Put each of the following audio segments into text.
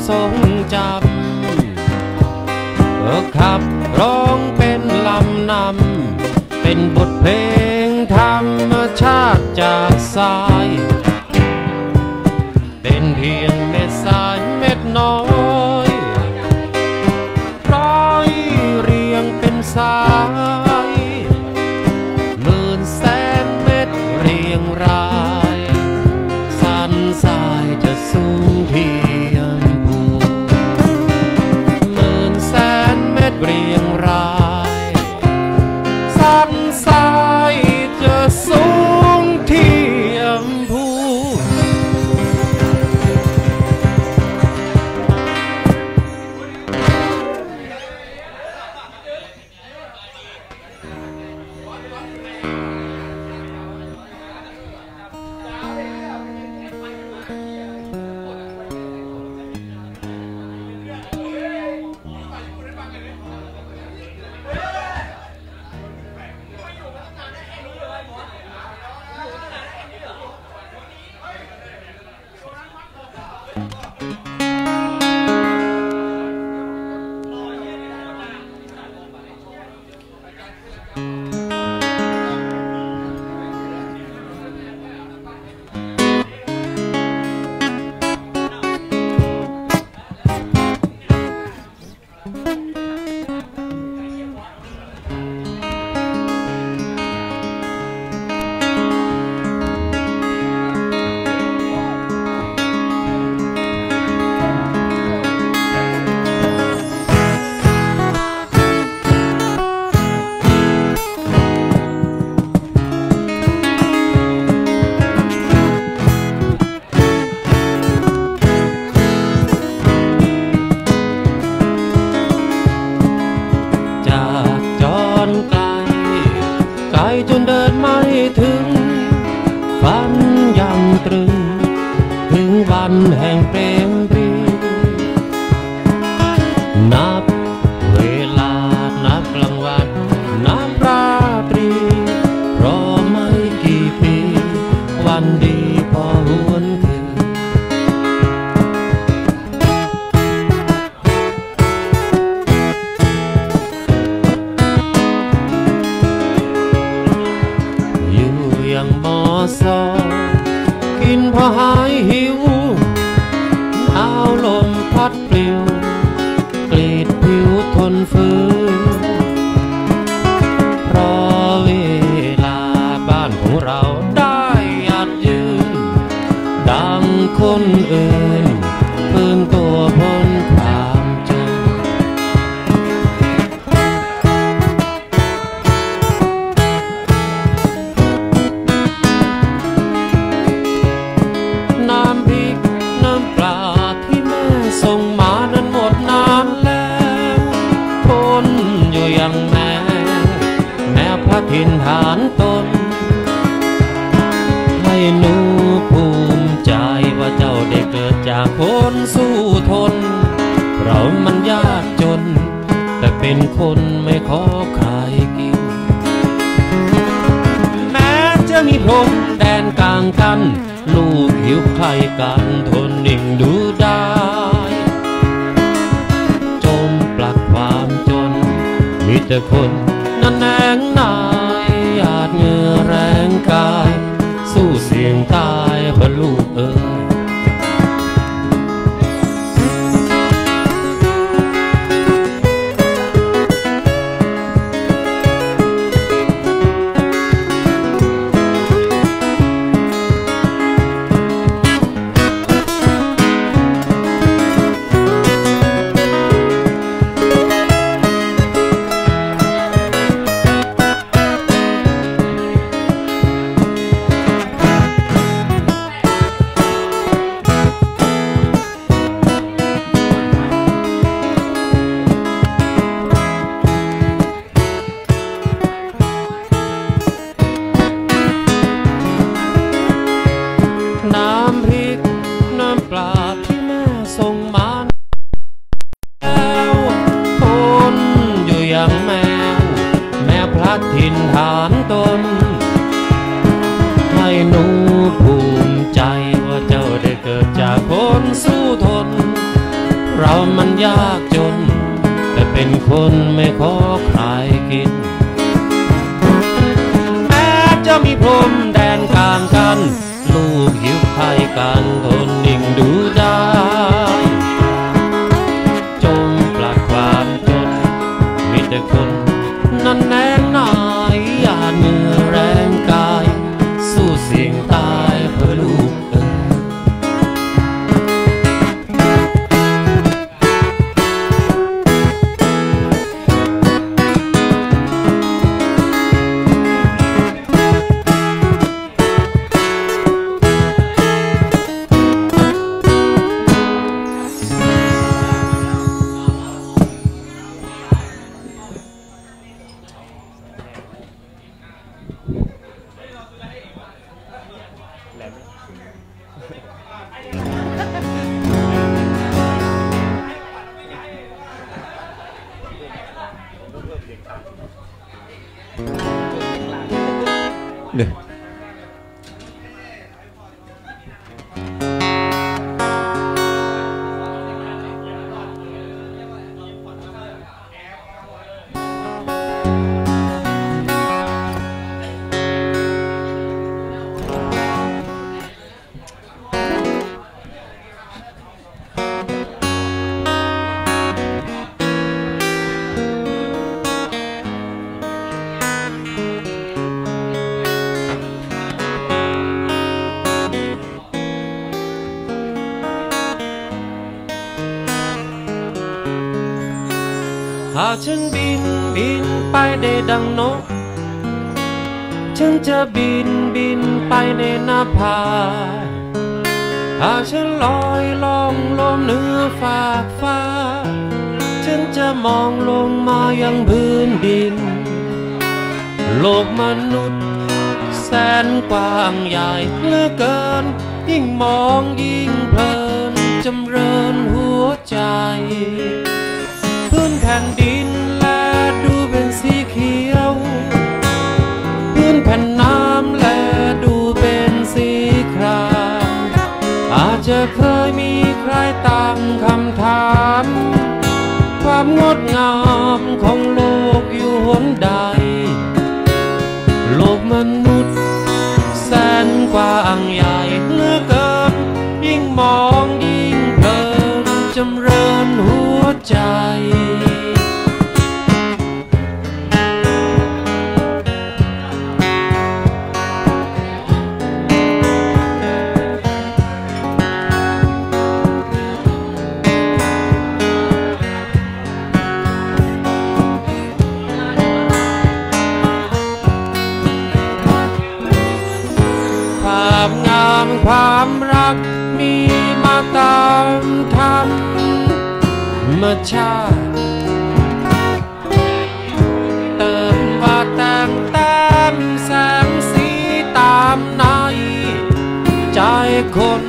ทรงจำขับร้องเป็นลำนำเป็นบทเพลงธรรมชาติจากสายเป็นเพียงเม็ดทรายเม็ดน้อยร้อยเรียงเป็นสายหมื่นแสนเม็ดเรียงรายสันทรายจะสูงเพียงภูหมื่นแสนเม็ดเรียงรายสันทรายจะสูงเทียมภูจนเดินไม่ถึงฝันยังตรึงถึงวันแห่งเปรมปรีนับเวลานับกลางวันนับราตรีรอไม่กี่ปีวันดีพอหวนคืนยังมอซอกินพอหายหิวหนาวลมพัดปลิวกรีดผิวทนฝืนเพราะเวลาบ้านของเราได้อาจยืนดังคนอื่นฟื้นตัวพ้นความจนน้ำพริกน้ำปลาที่แม่ส่งมานั้นหมดนานแล้วทนอยู่อย่างแม่พระถิ่นฐานตนให้หนูภูมิใจว่าเจ้าได้เกิดจากคนสู้ทนเรามันยากจนแต่เป็นคนไม่ขอใครกินแม้จะมีพรมแดนกลางกันลูกหิวใครกันทนนิ่งดูได้จมปลักความจนมีแต่คนนั่นแหงนายหยาดเหงื่อแรงกายสู้เสี่ยงตายเพื่อลูกเอ๋ยมันยากจนแต่เป็นคนไม่ขอใครกินแม้จะมีพรมแดนกลางกันลูกหิวไข่กันทนนิ่งดูได้จมปลัดความจนมีแต่คนนั้นแน่นายหยาดเหงื่อแรงกายสู้เสี่ยงตายเพื่อลูกเนี่ยหากฉันบินไปได้ดังนกฉันจะบินไปในหน้าผาหากฉันลอยล่องลมเหนือฟากฟ้าฉันจะมองลงมายังพื้นดินโลกมนุษย์แสนกว้างใหญ่เหลือเกินยิ่งมองยิ่งเพลินจำเริญหัวใจพื้นแผ่นดินและดูเป็นสีเขียวพื้นแผ่นน้ำและดูเป็นสีครามอาจจะเคยมีใครตั้งคำถามความงดงามของโลกอยู่หนใดโลกมนุษย์แสนกว้างใหญ่เหลือเกินยิ่งมองยิ่งเพลินจำเริญหัวใจความงามความรักมีมาตามธรรมชาติเติมว่าแต่งแต้มแสงสีตามในใจคน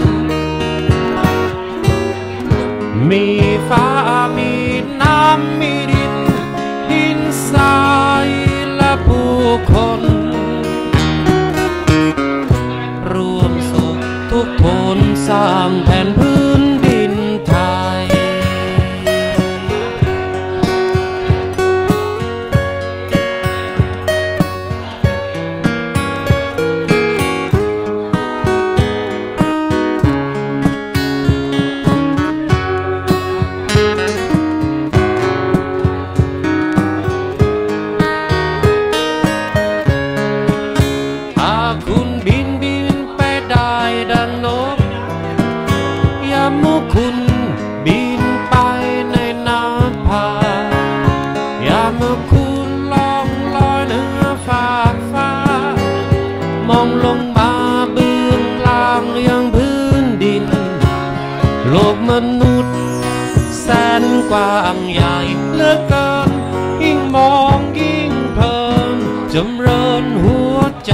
มีฟ้ามีน้ำมีดินทรายและผู้คนร่วมสุขทุกคนสร้างแผ่นพื้นดินไทยถ้าคุณบินไปได้ดังนกอย่ามัวคุณบินไปในน้ำผาอย่ามัวคุณล่องลอยเหนือฟากฟ้ามองลงมาเบื้องล่างยังพื้นดินโลกมนุษย์แสนกว้างใหญ่เหลือเกินยิ่งมองยิ่งเพลินจำเริญหัวใจ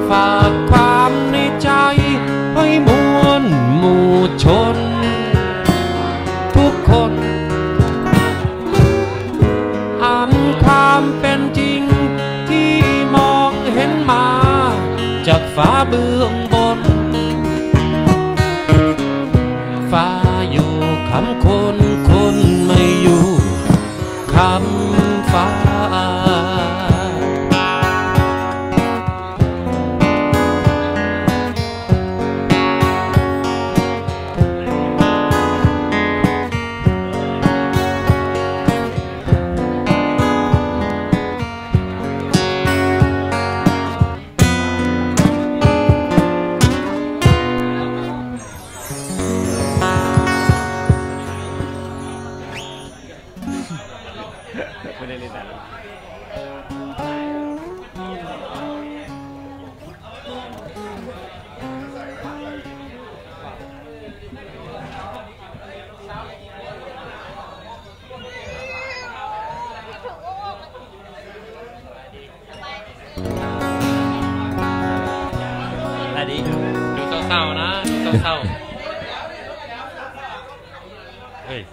ฝากความในใจให้มวลหมู่ชนทุกคนอ่านความเป็นจริงที่มองเห็นมาจากฟ้าเบื้องบนฟ้าอยู่คำคนคนไม่อยู่คำฟ้าไม่ได้เล่นแต่ละอะไรดีดูเศร้าๆนะดูเศร้าๆเฮ้ย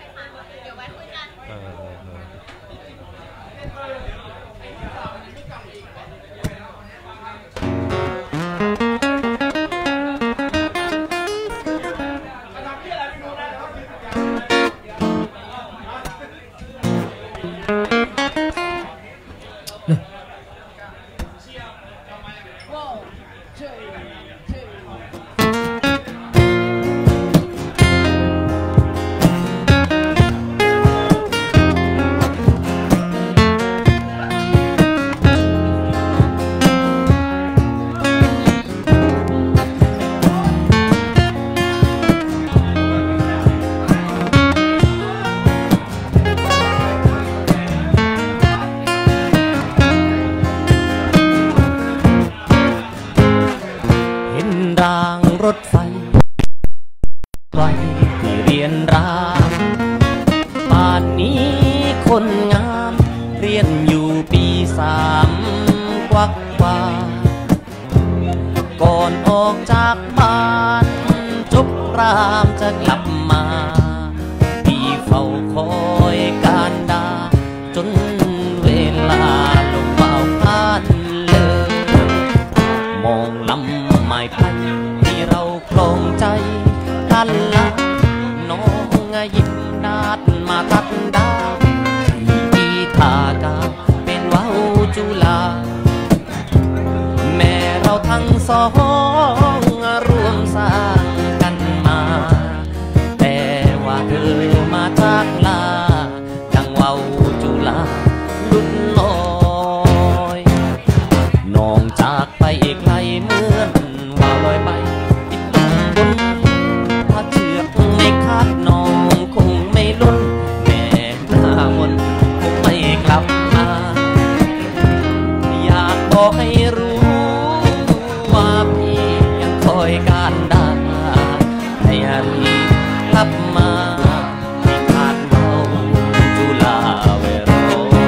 รางรถไฟไว้ที่เรียนรามป่านนี้คนงามเรียนอยู่ปี3กวักว่าก่อนออกจากบ้านจบรามจะกลับมาพี่เฝ้าคอยการดาจนเวลาลงเป่าผ่านเลยมองลำไม้ไผ่ที่เราคลองใจกันละน้องยิ้มนาดมาตัดดาที่ทากาเป็นว้าวจุฬาแม่เราทั้งสองร่วมสร้างกันมาแต่ว่าเธอมาจากลาดังว้าวจุฬาลุ่นลอยน้องจากไปไกลเหมือนว่าลอยไปติดลมบนถ้าเชือกไม่คาดน้องคงไม่ลุ้นแม่หน้ามนคงไม่กลับมาอยากบอกให้รู้ว่าพี่ยังคอยการดาให้รีบกลับมาที่คาดเมาจุฬาเวโร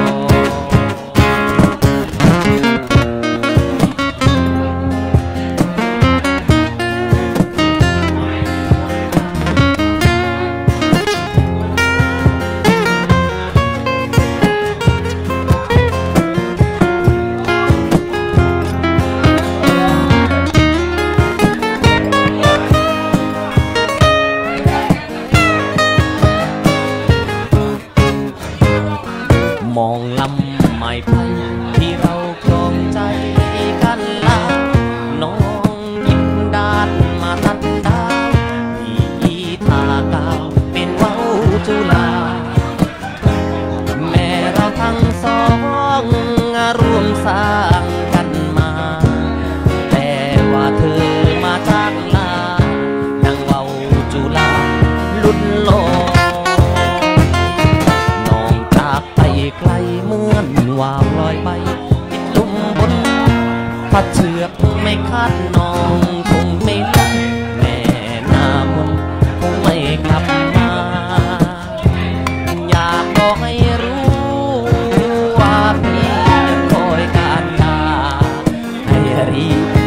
มองลำไม้ไผ่ที่เราคลองใจกันละน้องยิ้มดานมาตัดดาที่ทากาวเป็นว้าวจุฬาแม่เราทั้งสองร่วมสร้างกันมาแต่ว่าเธอมาจากลาดังว้าวจุฬาลุ่นลอยไกลเหมือนว่าวลอยไปติดลมบนพัดเชือกไม่คาดน้องคงไม่ลุ้นแม่หน้ามนคงไม่กลับมาอยากบอกให้รู้ว่าพี่คอยการดาให้รีบ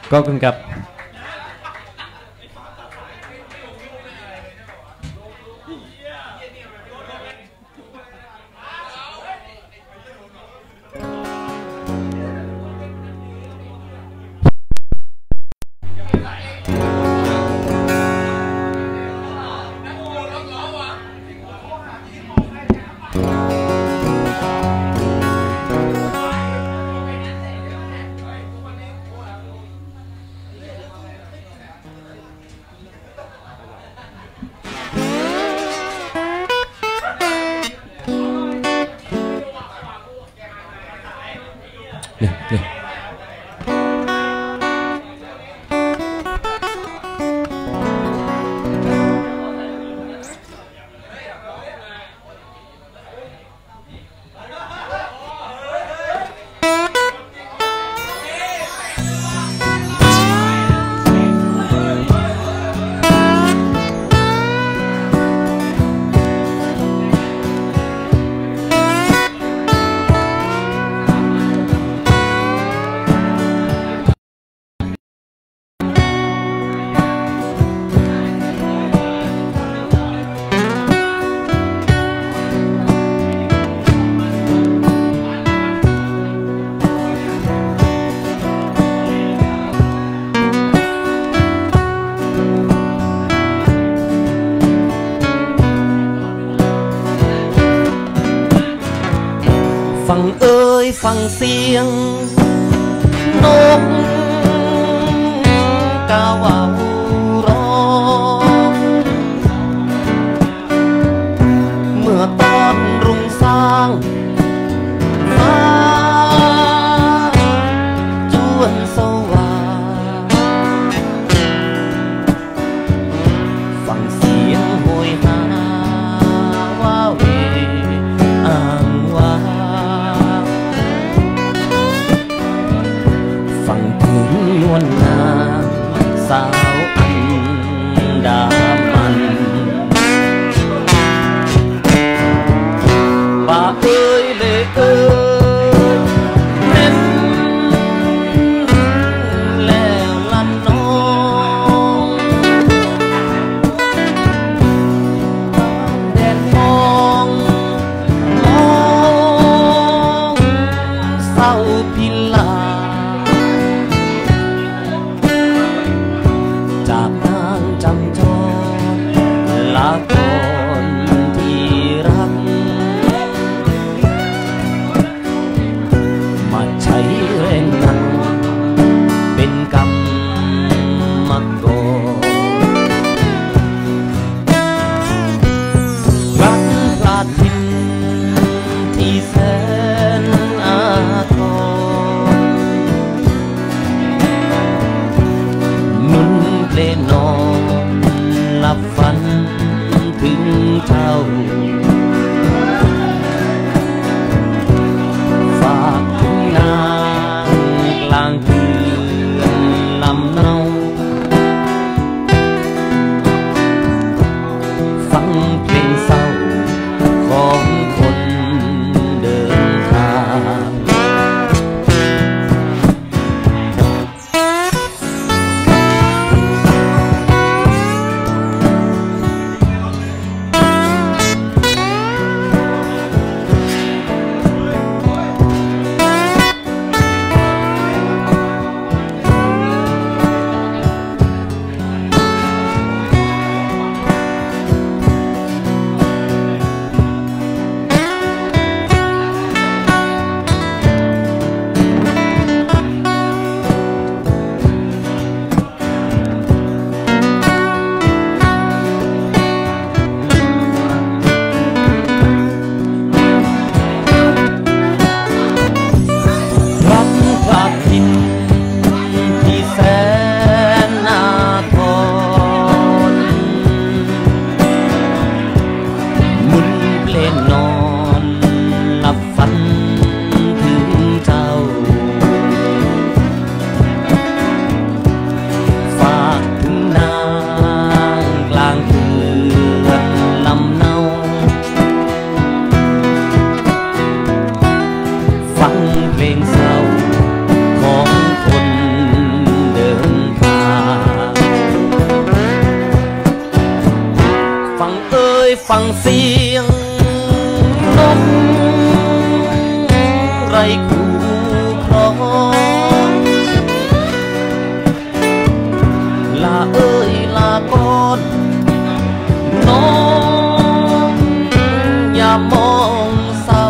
ก็คุณกับฟังเอ้ยฟังเสียงนกกาว่าร้องเมื่อตอนรุ่งสร้างฟ้าจวนสว่างฟังเสียงโหยหาว่าเวอ้างว่าฟังถึงนวลนางสาวอันดามันป่าเอ้ยเลเอ้ยเน้นแล้วลำน้องแดดมองมองเศร้าพิลาจากนางจำจรลาก่อนที่รักมาใช้แรงหนักเป็นกรรมมาก่อนรักพลาดทินที่แสนอาทรนุ่นเพลนอนหลับฝันถึงเจ้าฝากถึงนางกลางเคือนลำเนาฟังเพลงเศร้าของคนเดินทางยฟังเสียงนกไรคู่ครองลาเอ้ยลาก่อนน้องอย่ามองเศร้า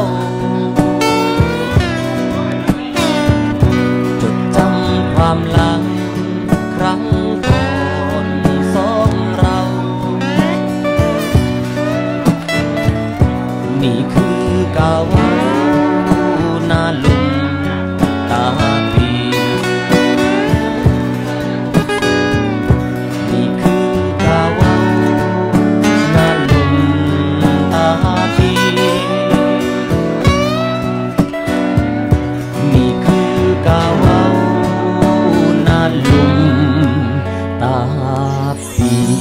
จดจำความหลังครั้งก่อนสองเรานี่คือกาวหน้าลุมตาปีนี่คือกาวหน้าลุมตาปีนี่คือกาวหน้าลุมตาปี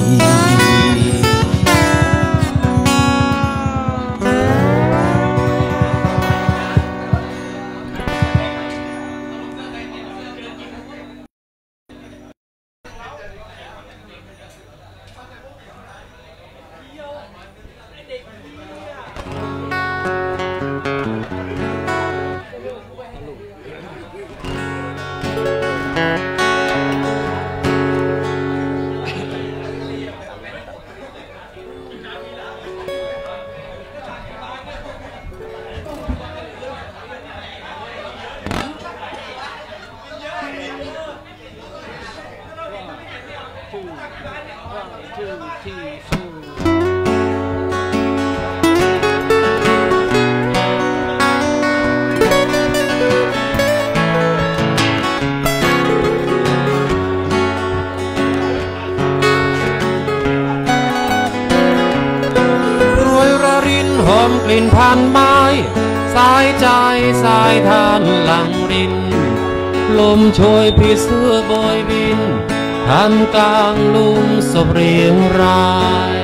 หอมกลิ่นผ่านไม้สายใจสายทานหลังรินลมโชยผีเสื้อบอยบินท่ามกลางลุมศพเรียงราย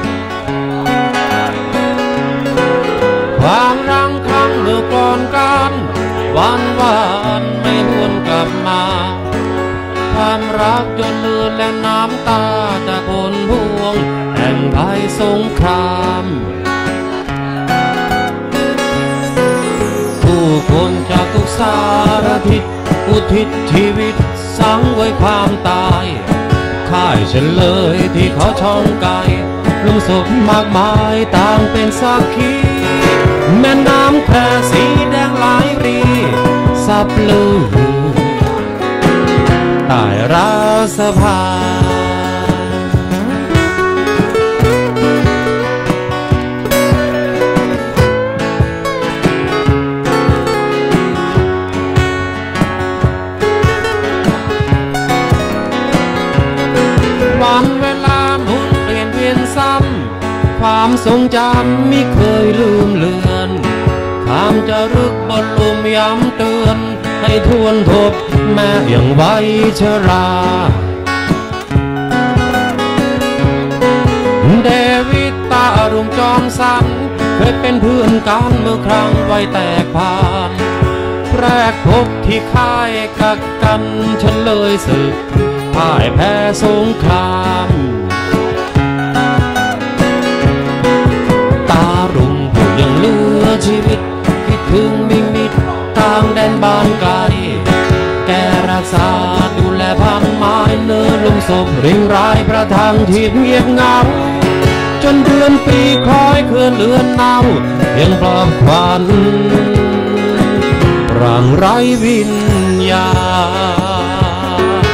ความรังครั้งเมื่อก่อนกันวันวานไม่หวนกลับมาความรักจนเลือดและน้ำตาจากคนห่วงแห่งภัยสงครามผู้คนจากทุกสารทิศอุทิศชีวิตสังไว้ความตายค่ายฉันเลยที่เขาช่องไกลลุมศพมากมายต่างเป็นสักขีแม่น้ำแควสีแดงหลายรีซับลือใต้ราสภาวันเวลาหมุนเปลี่ยนเวียนซ้ำความทรงจำไม่เคยลืมเลือนความจะรึกบนลุมย้ำเตือนให้ทวนทบแม้ยังไว้ชราเดวิดตารุ่งจอมสันเคยเป็นเพื่อนกันเมื่อครั้งวัยแตกพานแรกพบที่ค่ายกักกันฉันเลยสึกพ่ายแพ้สงครามตารุ่งผู้ยังเหลือชีวิตคิดถึงมิมิตต่างแดนบ้านไกลแกรักษาดูแลพันไม้เนื้อลงศพริงรายพระทางที่เงียบเงาจนเดือนปีคล้อยเคลื่อนเลือนเน่ายังปลอบควันร่างไร้วิญญาณ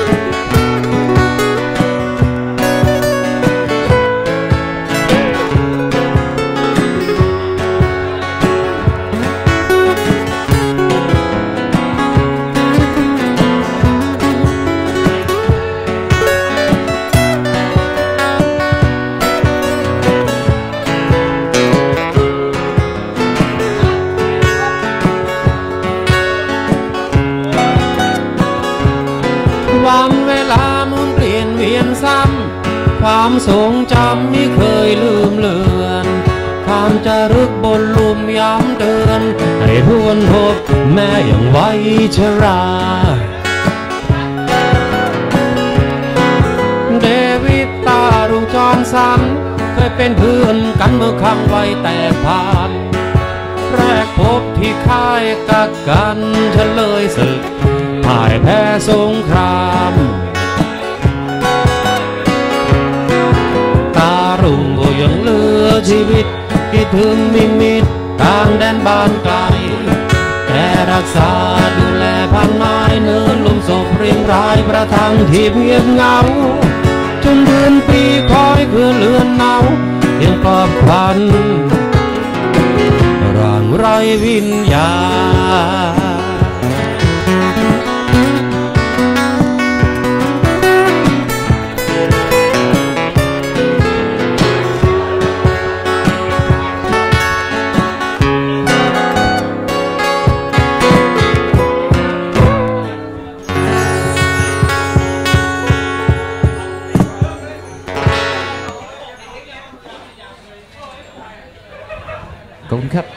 วันเวลาหมุนเปลี่ยนเวียนซ้ำความทรงจำไม่เคยลืมเลือนความจะรึกบนลุมย้ำเตือนให้ทวนทบแม้ยังไว้ชราเดวิดตารุ่งจอมสันเคยเป็นเพื่อนกันเมื่อครั้งไว้แต่ผ่านแรกพบที่ค่ายกักกันเฉลยศึกพ่ายแพ้สงครามตารุ่งก็ยังเหลือชีวิตคิดถึงมิมิตต่างแดนบ้านไกลแค่รักษาดูแลพันไม้เนื้อลุ่มศพริงรายประทังที่เงียบเหงาจนเดือนปีคอยเพื่อเลือนเนายังกอบควันร่างไร้วิญญาณขอบคุณครับ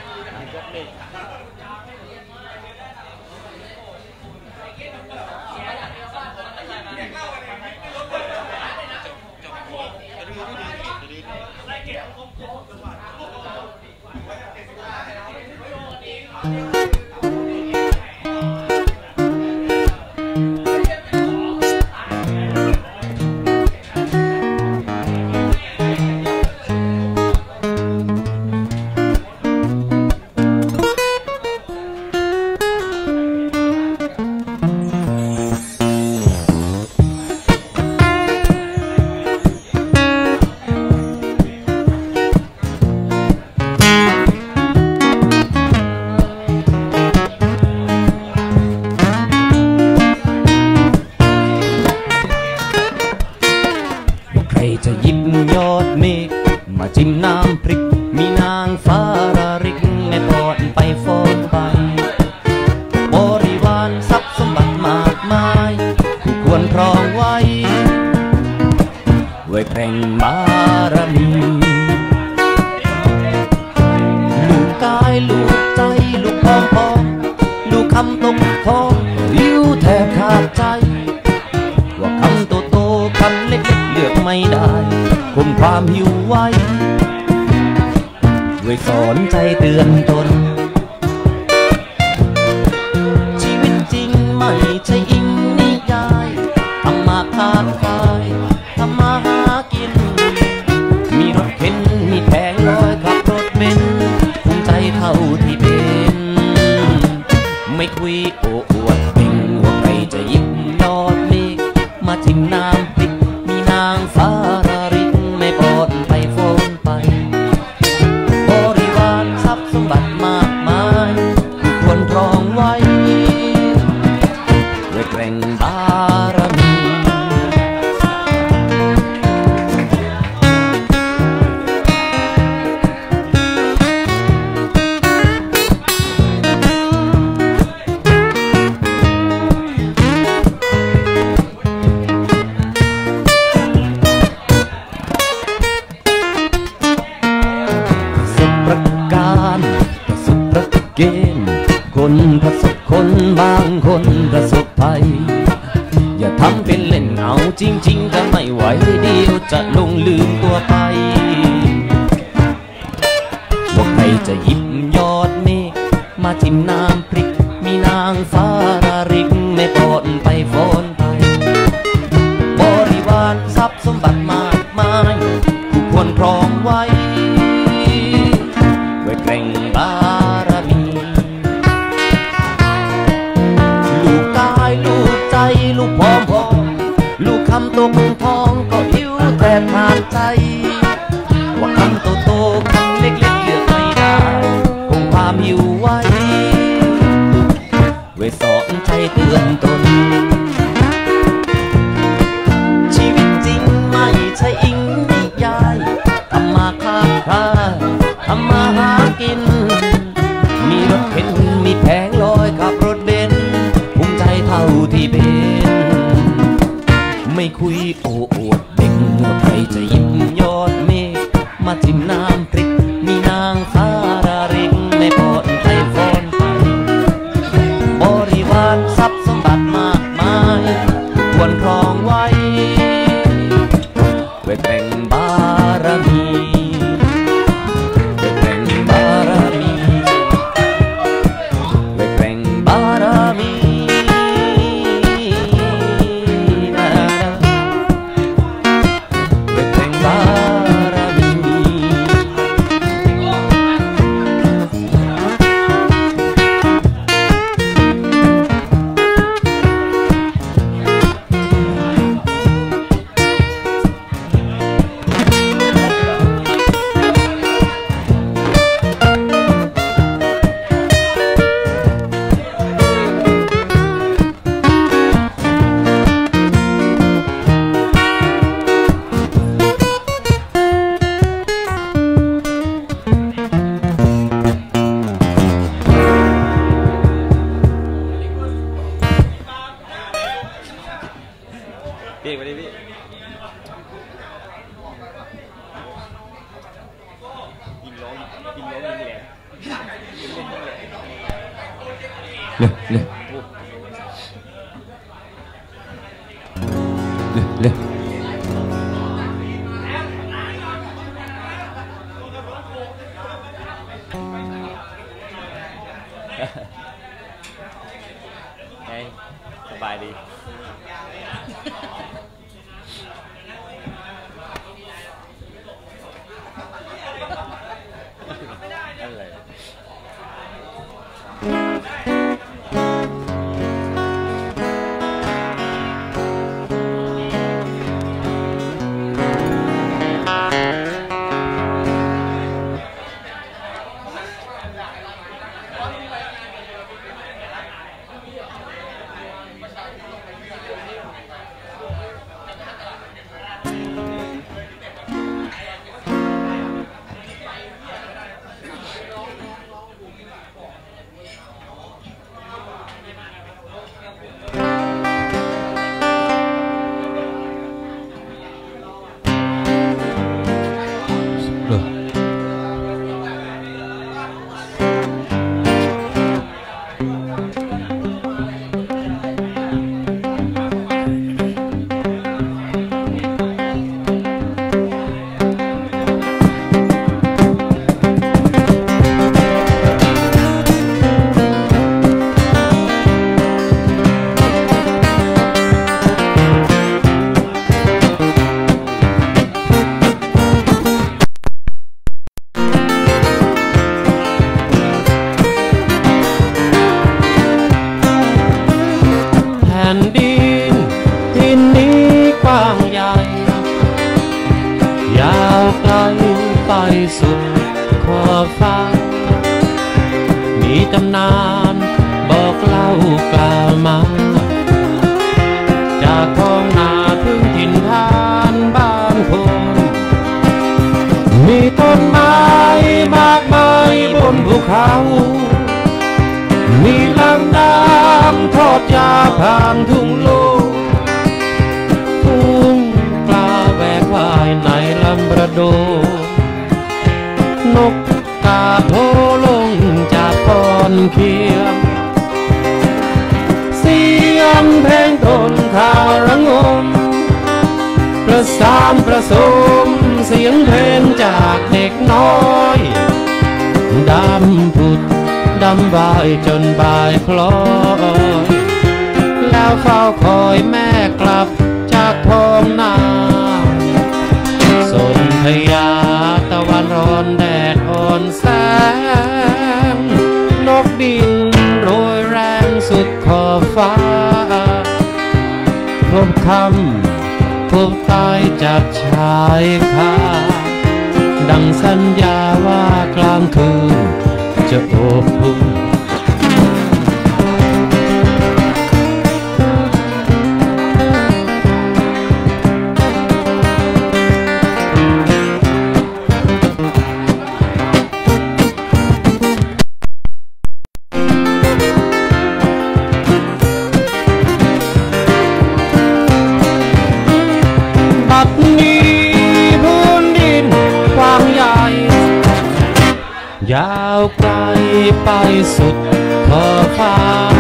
จะหยิบยอดเมฆมาจิ้มน้ำพริกมีนางฟ้าราริกในตอนไปฟ้อนไปบริวารทรัพย์สมบัติมากมายผู้ควรครองไว้ไว้แข่งบารมีลูกกายลูกใจลูกพองพองลูกคำตกทองหิวแทบขาดใจว่าคำโตโตคำเล็กเลือกไม่ได้คุมความหิวไว้ด้วยสอนใจเตือนตนชีวิตจริงไม่ใช่อิงนิยายทำมาค้าขายทำมาหากินมีรถเข็นมีแผงลอยขับรถเบนซ์ภูมิใจเท่าที่เป็นไม่คุยโอ้อวดเก่งว่าใครจะหยิบยอดเมฆมาจิ้มน้ำพริกมีนางฟ้าราริกไม่ปอดไปฟ้อนไปบริวารทรัพย์สมบัติมากมายผู้ควรครองไว้ด้วยแกร่งบารมีคนประสบคนบางคนประสบภัยอย่าทำเป็นเล่นเอาจริงๆจะไม่ไหวเดียวจะลงลืมตัวไปว่าใครจะหยิบยอดเมฆมาจิ้มน้ำพริกมีนางฟ้าราริกไม่ปอดไปฟ้อนไปบริวารทรัพย์สมบัติมากมายผู้ควรครองไว้ไว้แกร่งบารมีลูกใจลูกพร้อมพอลูกคำตกทองก็หิวแทบขาดใจว่าคำโตโตคำเล็กเลือกไม่ได้คงความหิวไว้เร็วไงสบายดีอะไรไปสุดขอบฟ้ามีตำนานบอกเล่ากล่าวมาจากท้องนาถึงถิ่นฐานบ้านคนมีต้นไม้มากมายบนภูเขามีลำน้ำทอดยาวผ่านทุ่งโลกทุ่งปลาแหวกว่ายในลำประโดนกกาโผลงจากก้อนเขียวเสียงเพลงต้นข่าวระงมประสานประสมเสียงเพลงจากเด็กน้อยดำผุดดำบ่ายจนบ่ายคล้อยแล้วเฝ้าคอยแม่กลับจากท้องนาสนธยาตะวันร้อนแดดอ่อนแสงนกบินโรยแรงสุดขอบฟ้าพบคำพบตายจากชายคาดังสัญญาว่ากลางคืนจะโอบอุ่นยาวไกลไปสุดขอบฟ้า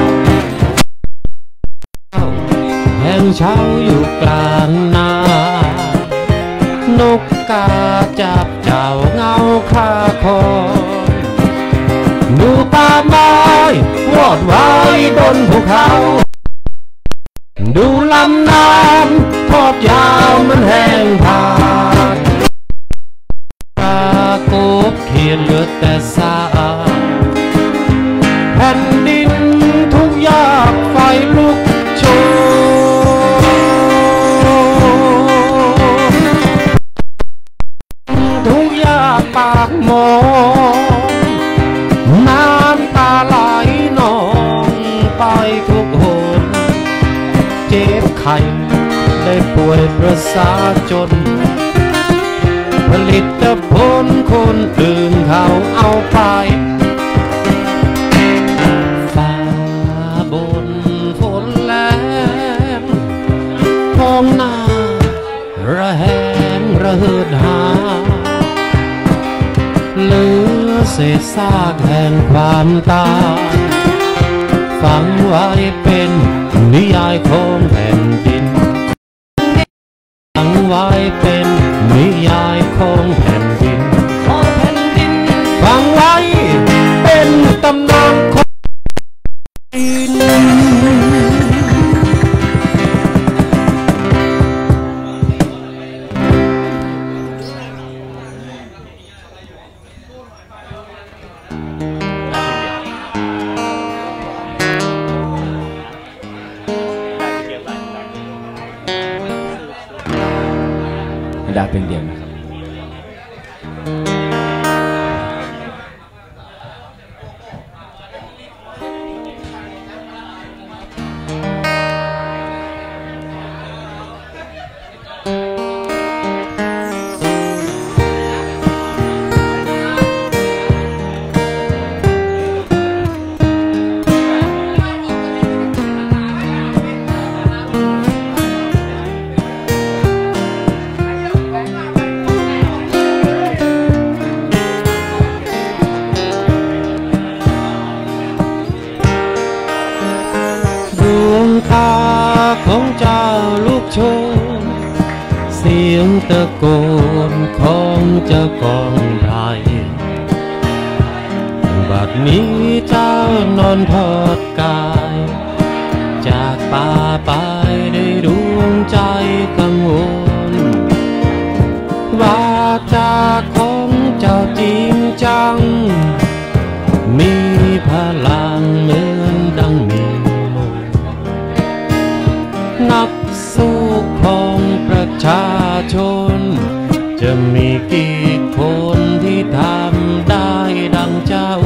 แห่งเช้าอยู่กลางนานกกาจับเจ้าเงาคาคอยดูป่าไม้วอดไว้บนภูเขาดูลำน้ำทอดยาวมันแห้งผากกบเขียนเหลือแต่ซากแผ่นดินทุกยากไฟลุกโชนทุกยากปากหมองน้ำตาไหลนองไปทุกหนเจ็บไข้ได้ป่วยประสาทจนผลิตผลคนอื่นเขาเอาไปฟ้าบนฝนแรงท้องนาระแหงระเหิดหาลืเศษซากแห่งความตายฝังไว้เป็นนิยายของแผ่นดินฝังไว้เป็นนิยายของแผ่นดินฝังไว้เป็นตำนานของดินได้เป็นเดียวนะครับตาของเจ้าลูกโชนเสียงตะโกนของเจ้ากองไพรบัดนี้เจ้านอนทอดกายจากป่าไปได้ดวงใจกังวลว่าจาของเจ้าจริงจังมีพลังเหมือนดังมีนักสู้ของประชาชนจะมีกี่คนที่ทำได้ดังเจ้า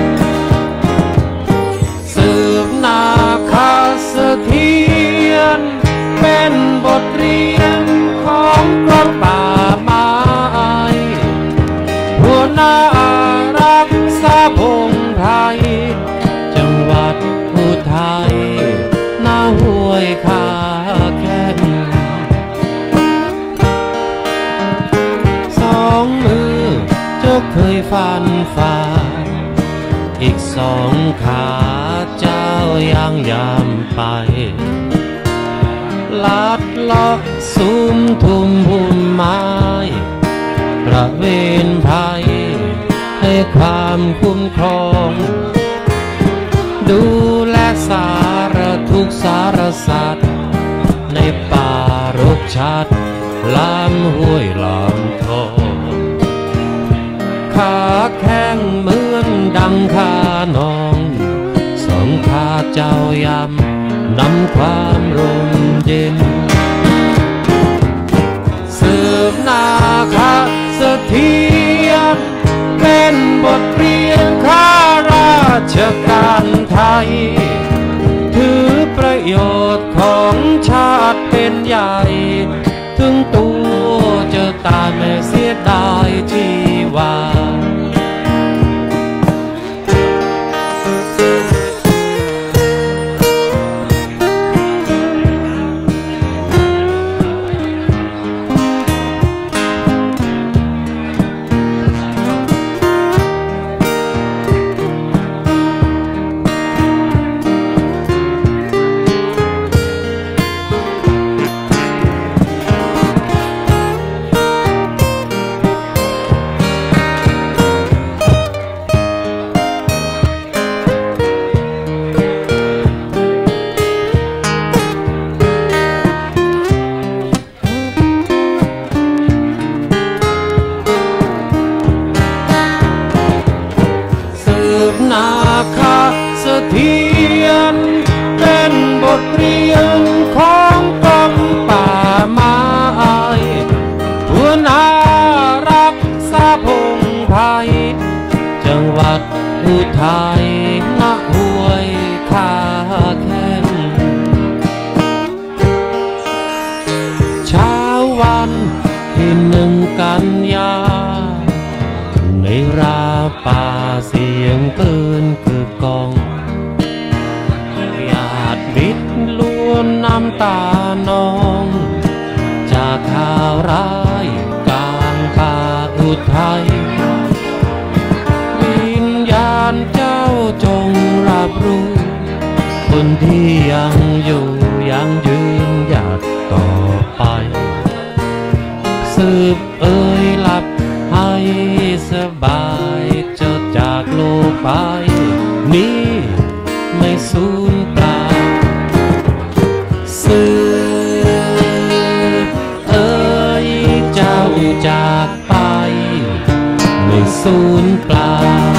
สืบนาคาเสถียรเป็นบทเรียนของกองป่าไม้หัวหน้ารักษาพงไพรจังหวัดอุทัยหน้าห้วยขาแค่สองมือเจ้าเคยฟันฝ่าอีกสองขาเจ้ายังยำไปลัดเลาะซุ้มทุ่มพุ่มไม้ประเวนภัยให้ความคุ้มครองดูแลสารทุกสารสัตว์ในป่ารกชัดลำห้วยลำทองขาแข้งเหมือนดังขานองสองขาเจ้ายำนำความร่มเย็นสืบนาคาเสถียรเป็นบทเรียนข้าราชการไทยถือประโยชน์ของชาติเป็นใหญ่ถึงตัวจะตายไม่เสียดายชีวานาคาเสถียรเป็นบทเรียนของกองป่าไม้หัวหน้ารักษาพงไพรจังหวัดอุทัยณห้วยขาแข้งเช้าวันที่1 กันยาในราป่าเสียงปืนคือกองญาติมิตรล้วนน้ำตานองจากข่าวร้ายกลางป่าอุทัยญไปนี่ไม่สูญเปล่าสืบเอ่ยเจ้าจากไปไม่สูญเปล่า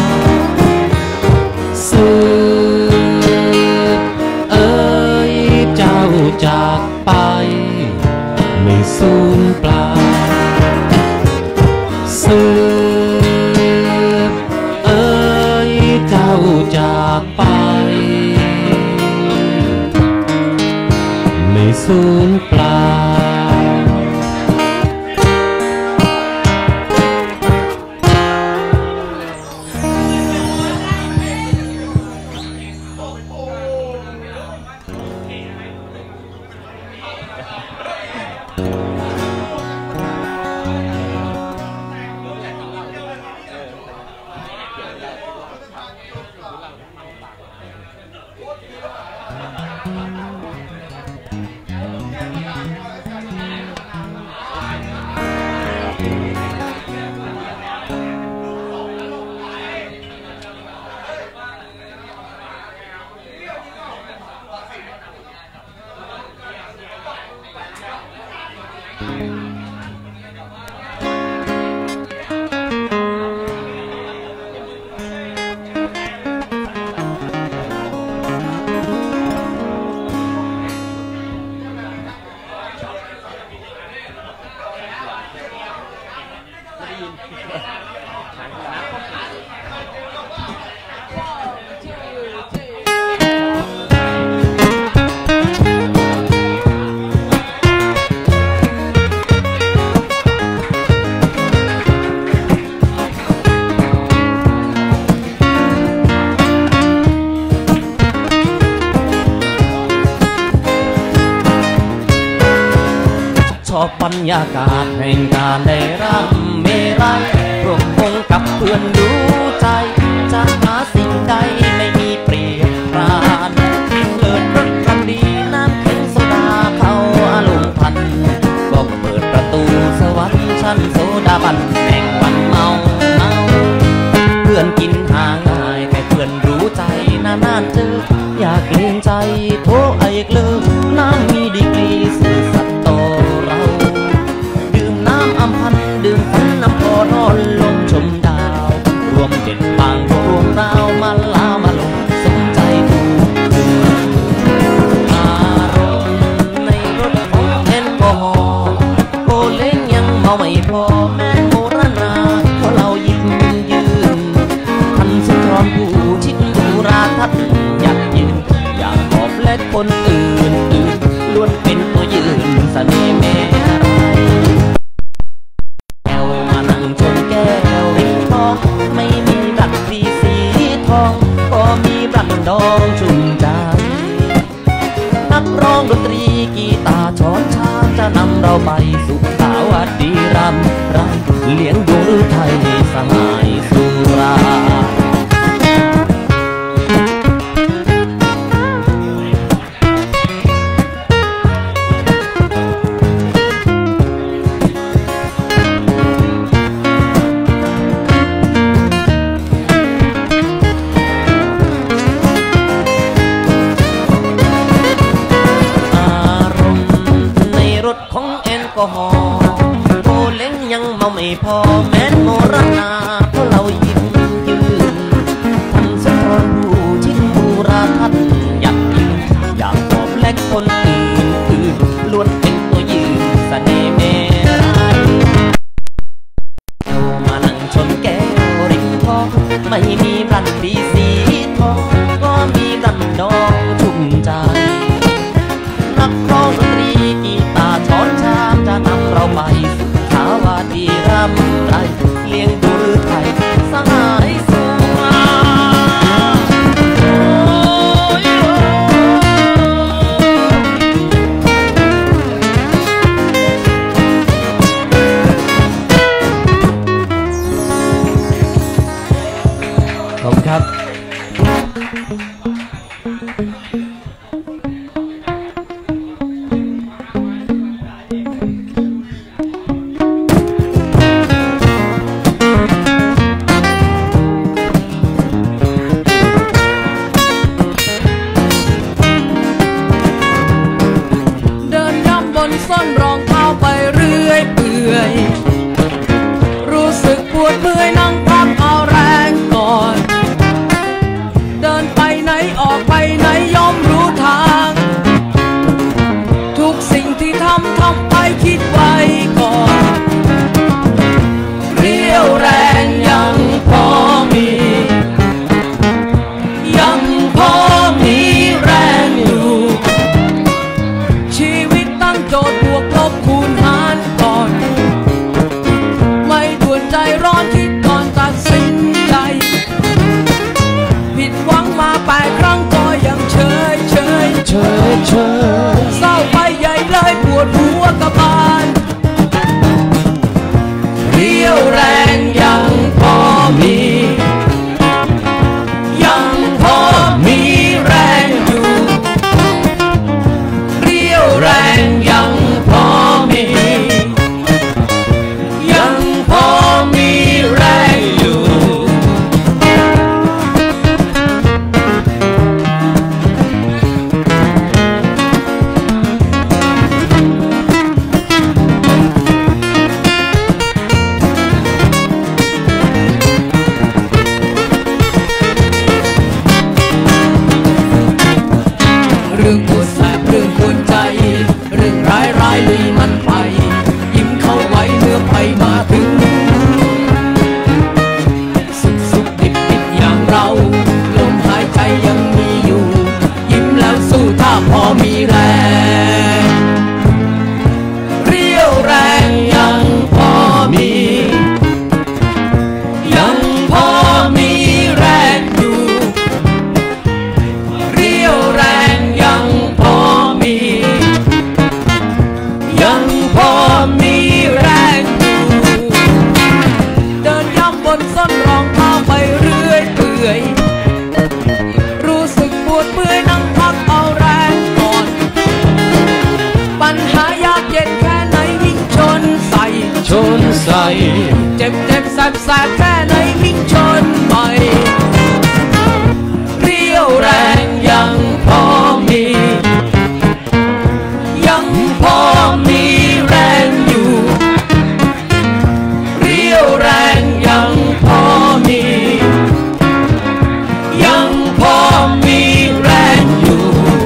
สืบเอ่ยเจ้าจากไปไม่สูญเปล่าสืบเอ่ยเจ้าจากไปไม่สูญเปล่าชอบบรรยากาศแห่งการได้ร่ำเมรัยร่วมวงกับเพื่อนรู้ใจจะหาสิ่งใดไม่มีเปรียบปรานเลิศรสกันดีน้ำเค็มโซดาเข้าอารมณ์พันก็เปิดประตูสวรรค์ชั้นโซดาบันแห่งวันเมาเพื่อนกินหาง่ายแต่เพื่อนรู้ใจนานๆเจออยากเกรงใจโทไอ้เกลือน้ำมีดีกรีสื่อสัตย์ต่อเราดื่มน้ำอำพันดื่มฝันน้ำพอนอนลงชมดาวรวมเด็ดบางรวมราวมาลามาลงสมใจถูกคืนอารมณ์ในรถของแอลกอฮอล์โอเล้งยังเมาไม่พอแม้โมรณาเพราะเราหยิบยืนทันสุนทรผู้ชิดดูราทัศน์อยากยืนอยากขอบและคนอื่นล้วนเป็นตัวยืนเสน่ห์แม่แก้วมานั่งชนแก้วริมทองไม่มีบัตรสีทองก็มีบัตรดองชุ่มใจนักร้องดนตรีกีตาร์ช้อนชามจะนำเราไปสู่สาวัสดีรำไรเลี้ยงดูไทยสมัยสุราโอเล้งยังเมาไม่พอแม้นโมรณาเพราะเรายิ้มยืนทันสุนทรผู้ชิดบูราทัศน์อยากยืนอยากขอบและคนอื่นล้วนเป็นตัวยืนเสน่ห์แม่เอามานั่งชนแก้วริมทองไม่มีบันดีสีทองก็มีบันดองชุ่มใจนักร้องดนตรีกีตาร์ช้อนชามจะนำเราไปสู่สาวาดีรำไรเลี้ยงดูไทยสหายสุราขอบคุณครับแสบแค่ไหนมิ่งชนใหม่เรี่ยวแรงยังพอมียังพอมีแรงอยู่เรี่ยวแรงยังพอมียังพอมีแรงอยู่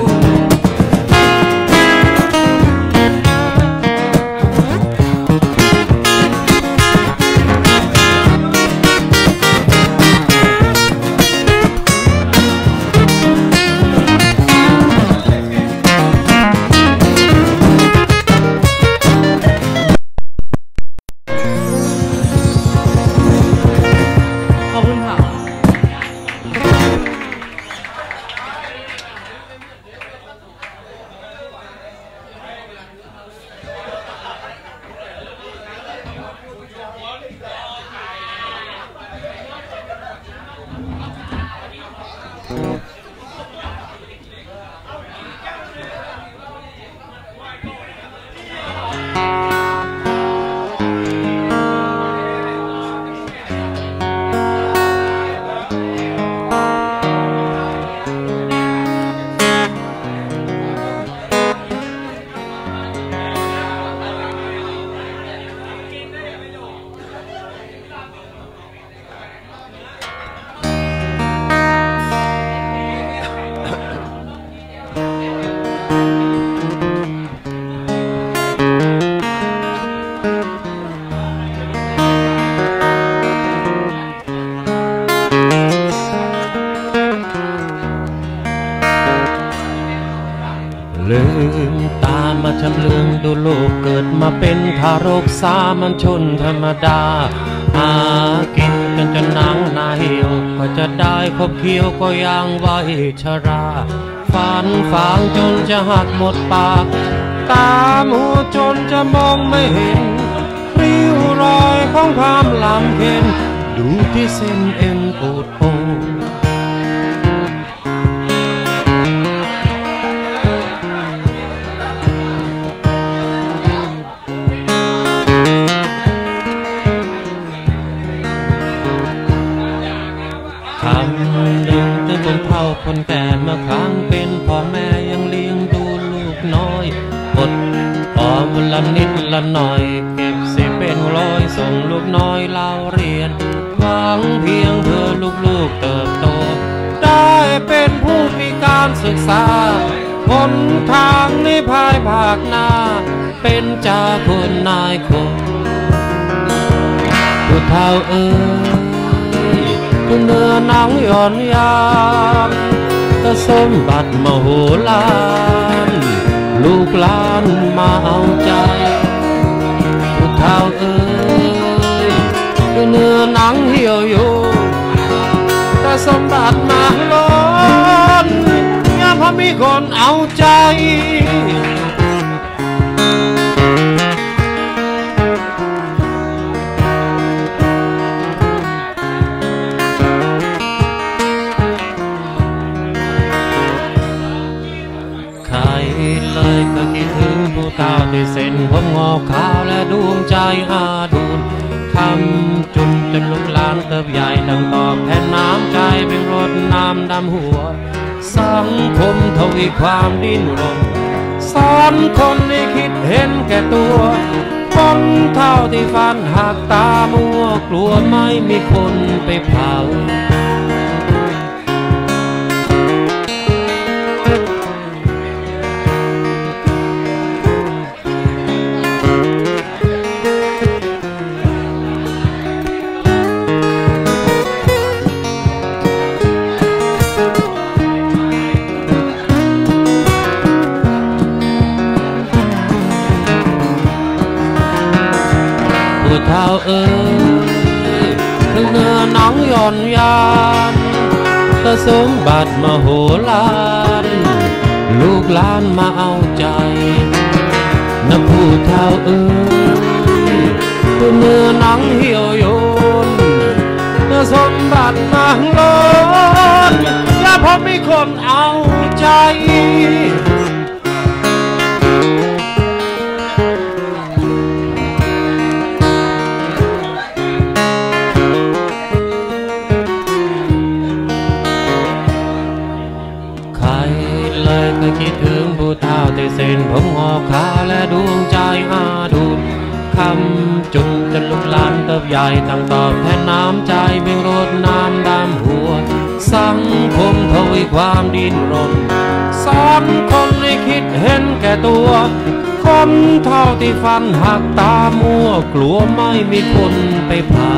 ลืมตามาชำเลืองดูโลกเกิดมาเป็นทารกสามัญชนธรรมดาหากินกันจนหนังหน้าเหี่ยวก็จะได้คบเคี้ยวก็ยังวัยชราฝันฟางจนจะหักหมดปากตามัวจนจะมองไม่เห็นริ้วรอยของความลำเค็นดูที่เส้นเอ็นปูดโผคำหนึ่งถึงคนเฒ่าคนแก่เมื่อครั้งเป็นพ่อแม่ยังเลี้ยงดูลูกน้อยอดออมละนิดละหน่อยเก็บสิเป็นร้อยส่งลูกน้อยเล่าเรียนหวังเพียงเพื่อลูกๆเติบโตได้เป็นผู้มีการศึกษาหนทางในภายภาคหน้าเป็นจ่าคนนายคนผู้เฒ่าเอ๋ยเนื้อหนังย่อนยานก็สมบัติมโหฬารลูกหลานมาเอาใจผู้เฒ่าเอ๋ยเนื้อหนังเหี่ยวอยู่ก็สมบัติมาล้นยามพอมีคนเอาใจเลยก็คิดถึงผู้เฒ่าที่เส้นผมงอกขาวและดวงใจอาดูนคำจุนจนลูกหลานเติบใหญ่ดังตอบแทนน้ำใจเป็นรดน้ำดำหัวสังคมทวีความดิ้นรนสอนคนให้คิดเห็นแก่ตัวคนเฒ่าที่ฟันหักตามัวกลัวไม่มีคนไปเผาผู้เฒ่าเอ๋ยถึงเนื้อหนังย่อนยานก็สมบัติมโหฬารลูกหลานมาเอาใจนะผู้เฒ่าเอ๋ยถึงเนื้อหนังเหี่ยวโยนก็สมบัติมาล้นอย่าพอมีคนเอาใจผก็คิดถึงผู้เฒ่าที่เส้นผมหอกขาวและดวงใจอาดูคำจุนจนลุกลานเติบใหญ่ตั้งตอบแทนน้ำใจเบ่งรดน้ำดำหัวสังคมทวีความดิ้นรนสอนคนให้คิดเห็นแก่ตัวคนเท่าที่ฟันหักตามัวกลัวไม่มีคนไปเผา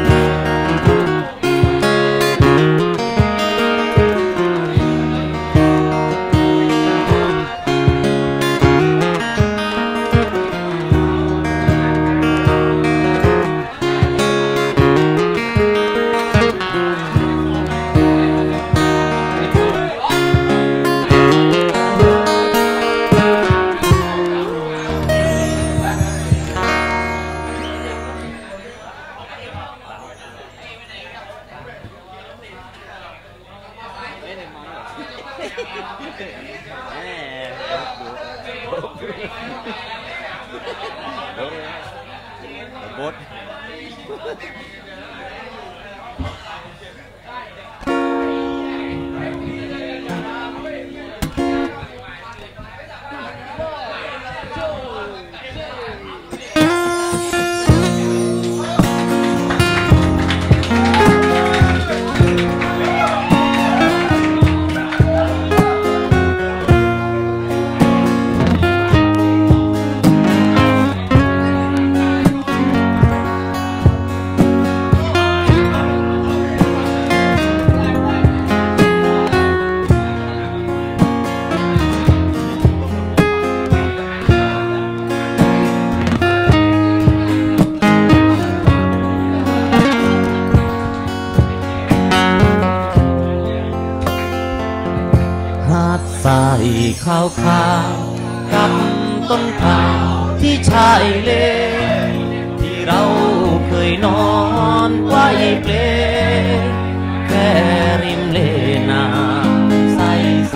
ขาวขาวกับต้นขาวที่ชายเลที่เราเคยนอนไว้เปลแค่ริมเลน้ำใสใส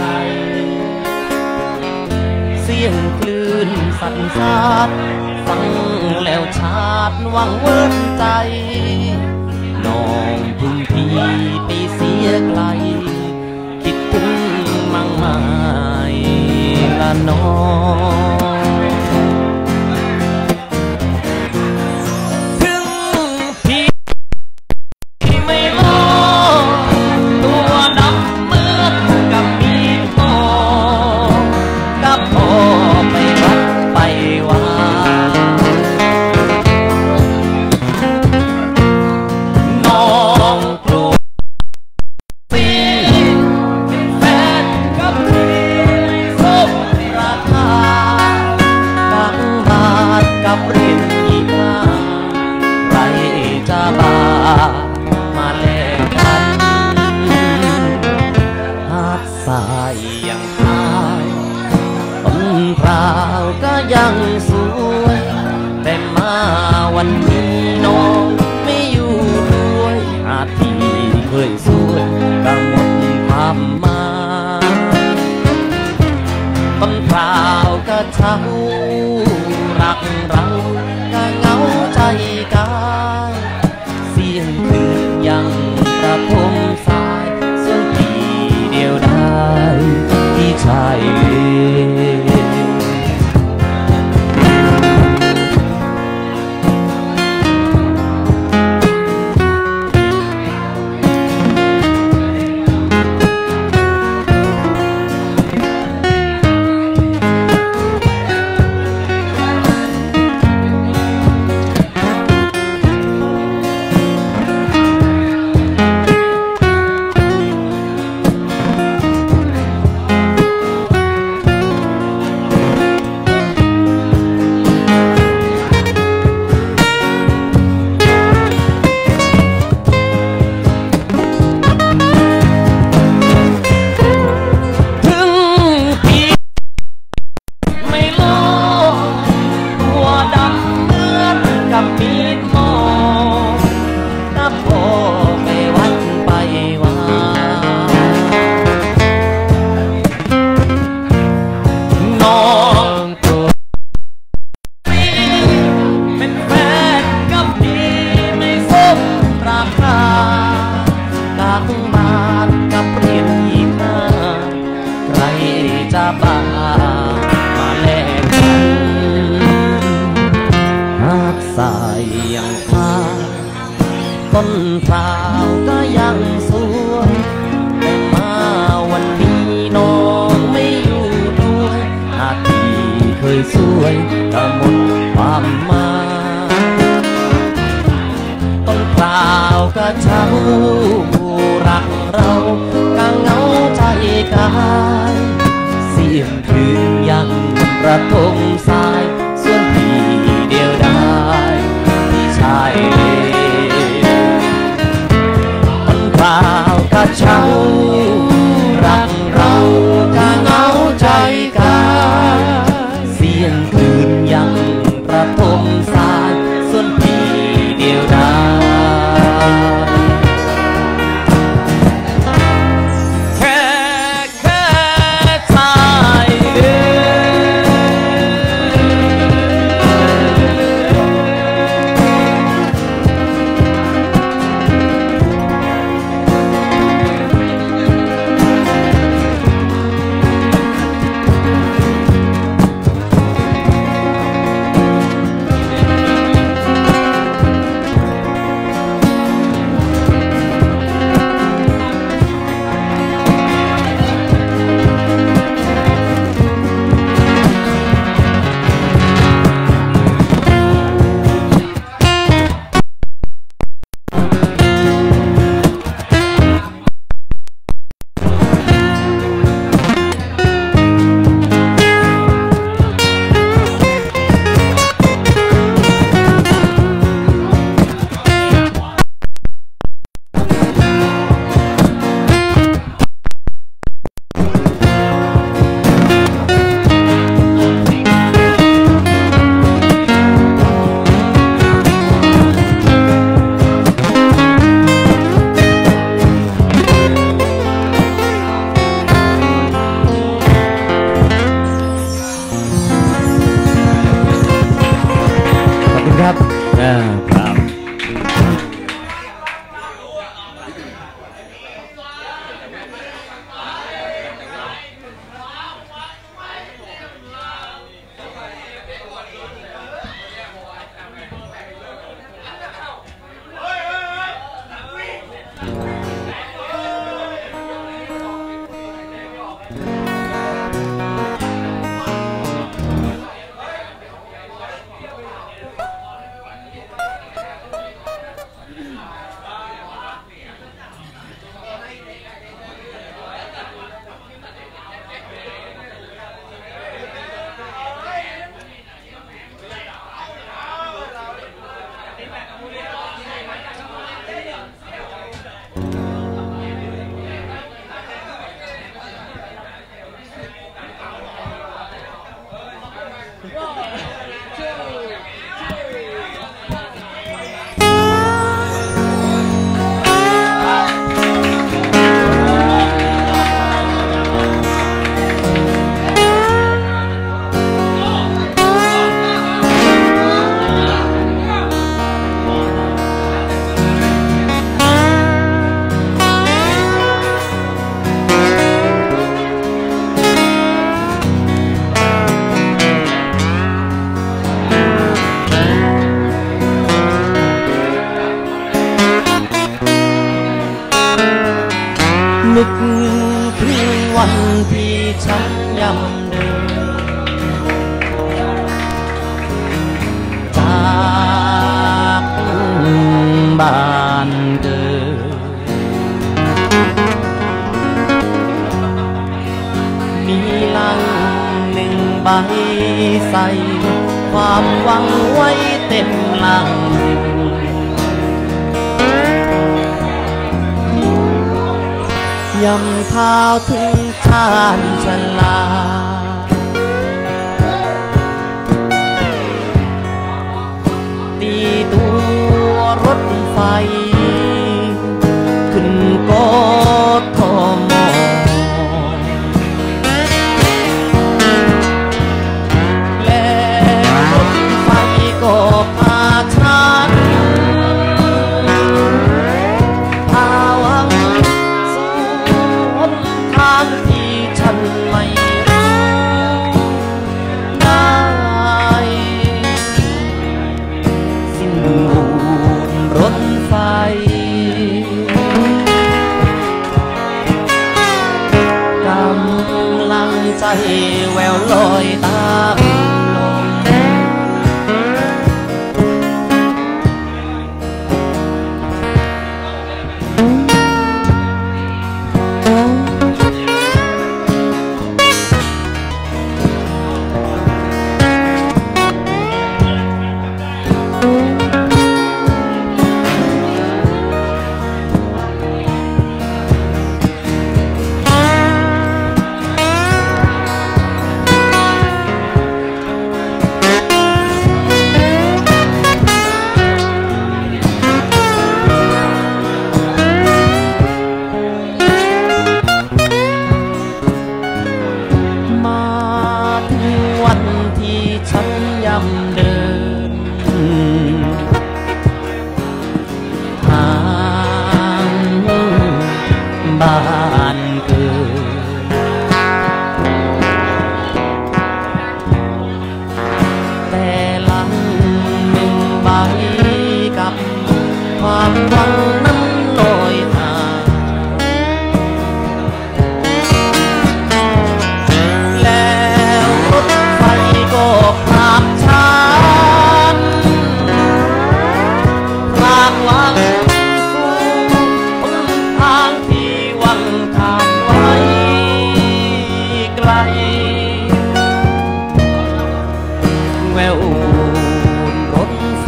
เสียงคลื่นสั่นซาดฟังแล้วชาดวังเวิร์นใจน้องพึ่งพี่ไปเสียไกลคิดถึงมั่งไม้ละน้องถึงพี่ไม่รอตัวดำเหมือนกับมีหมอกับพ่อไปวัดไปว่าน้องกลัวกับเรียนอีกมาไรจะบามาแลกกันหาดทรายยังขาวต้นพร้าวก็ยังสวยแต่มาวันนี้น้องไม่อยู่ด้วยหาดที่เคยสวยก็หมดความหมายต้นพร้าวก็เช่ารักเราก็เหงาใจกายเสียงคลื่นยังกระทมสายส่วนที่เดียวได้ที่ชายเลจะบ้ามาแลกกันหากสายยังพาต้นพร้าวก็ยังสวยแต่มาวันนี้น้องไม่อยู่ด้วยหน้าที่เคยสวยก็หมดความหมายต้นพร้าวก็เช่ารักเราก็เหงาใจกายเสียงคืนยังระทมสายส่วนพี่เดียวดายที่ชายต้นพร้าวก็เช่ารักเราก็เหงาใจกายเสียงคืนยังระทมสายส่วนพี่เดียวดายนึกถึงวันที่ฉันยำเดินจากบ้านเกิดมีลังหนึ่งใบใส่ความหวังไว้เต็มลังยำเท้าถึงชานชลาตีตัวรถไฟขึ้นกทมและรถไฟก็พาฉันพาวังทางที่ฉันไม่รู้แววลอยตามลมบ้านเกิดแต่หลังหนึ่งใบกับความหวังนั้นลอยห่างแล้วรถไฟก็พาฉันพลากหวังแววรถไฟ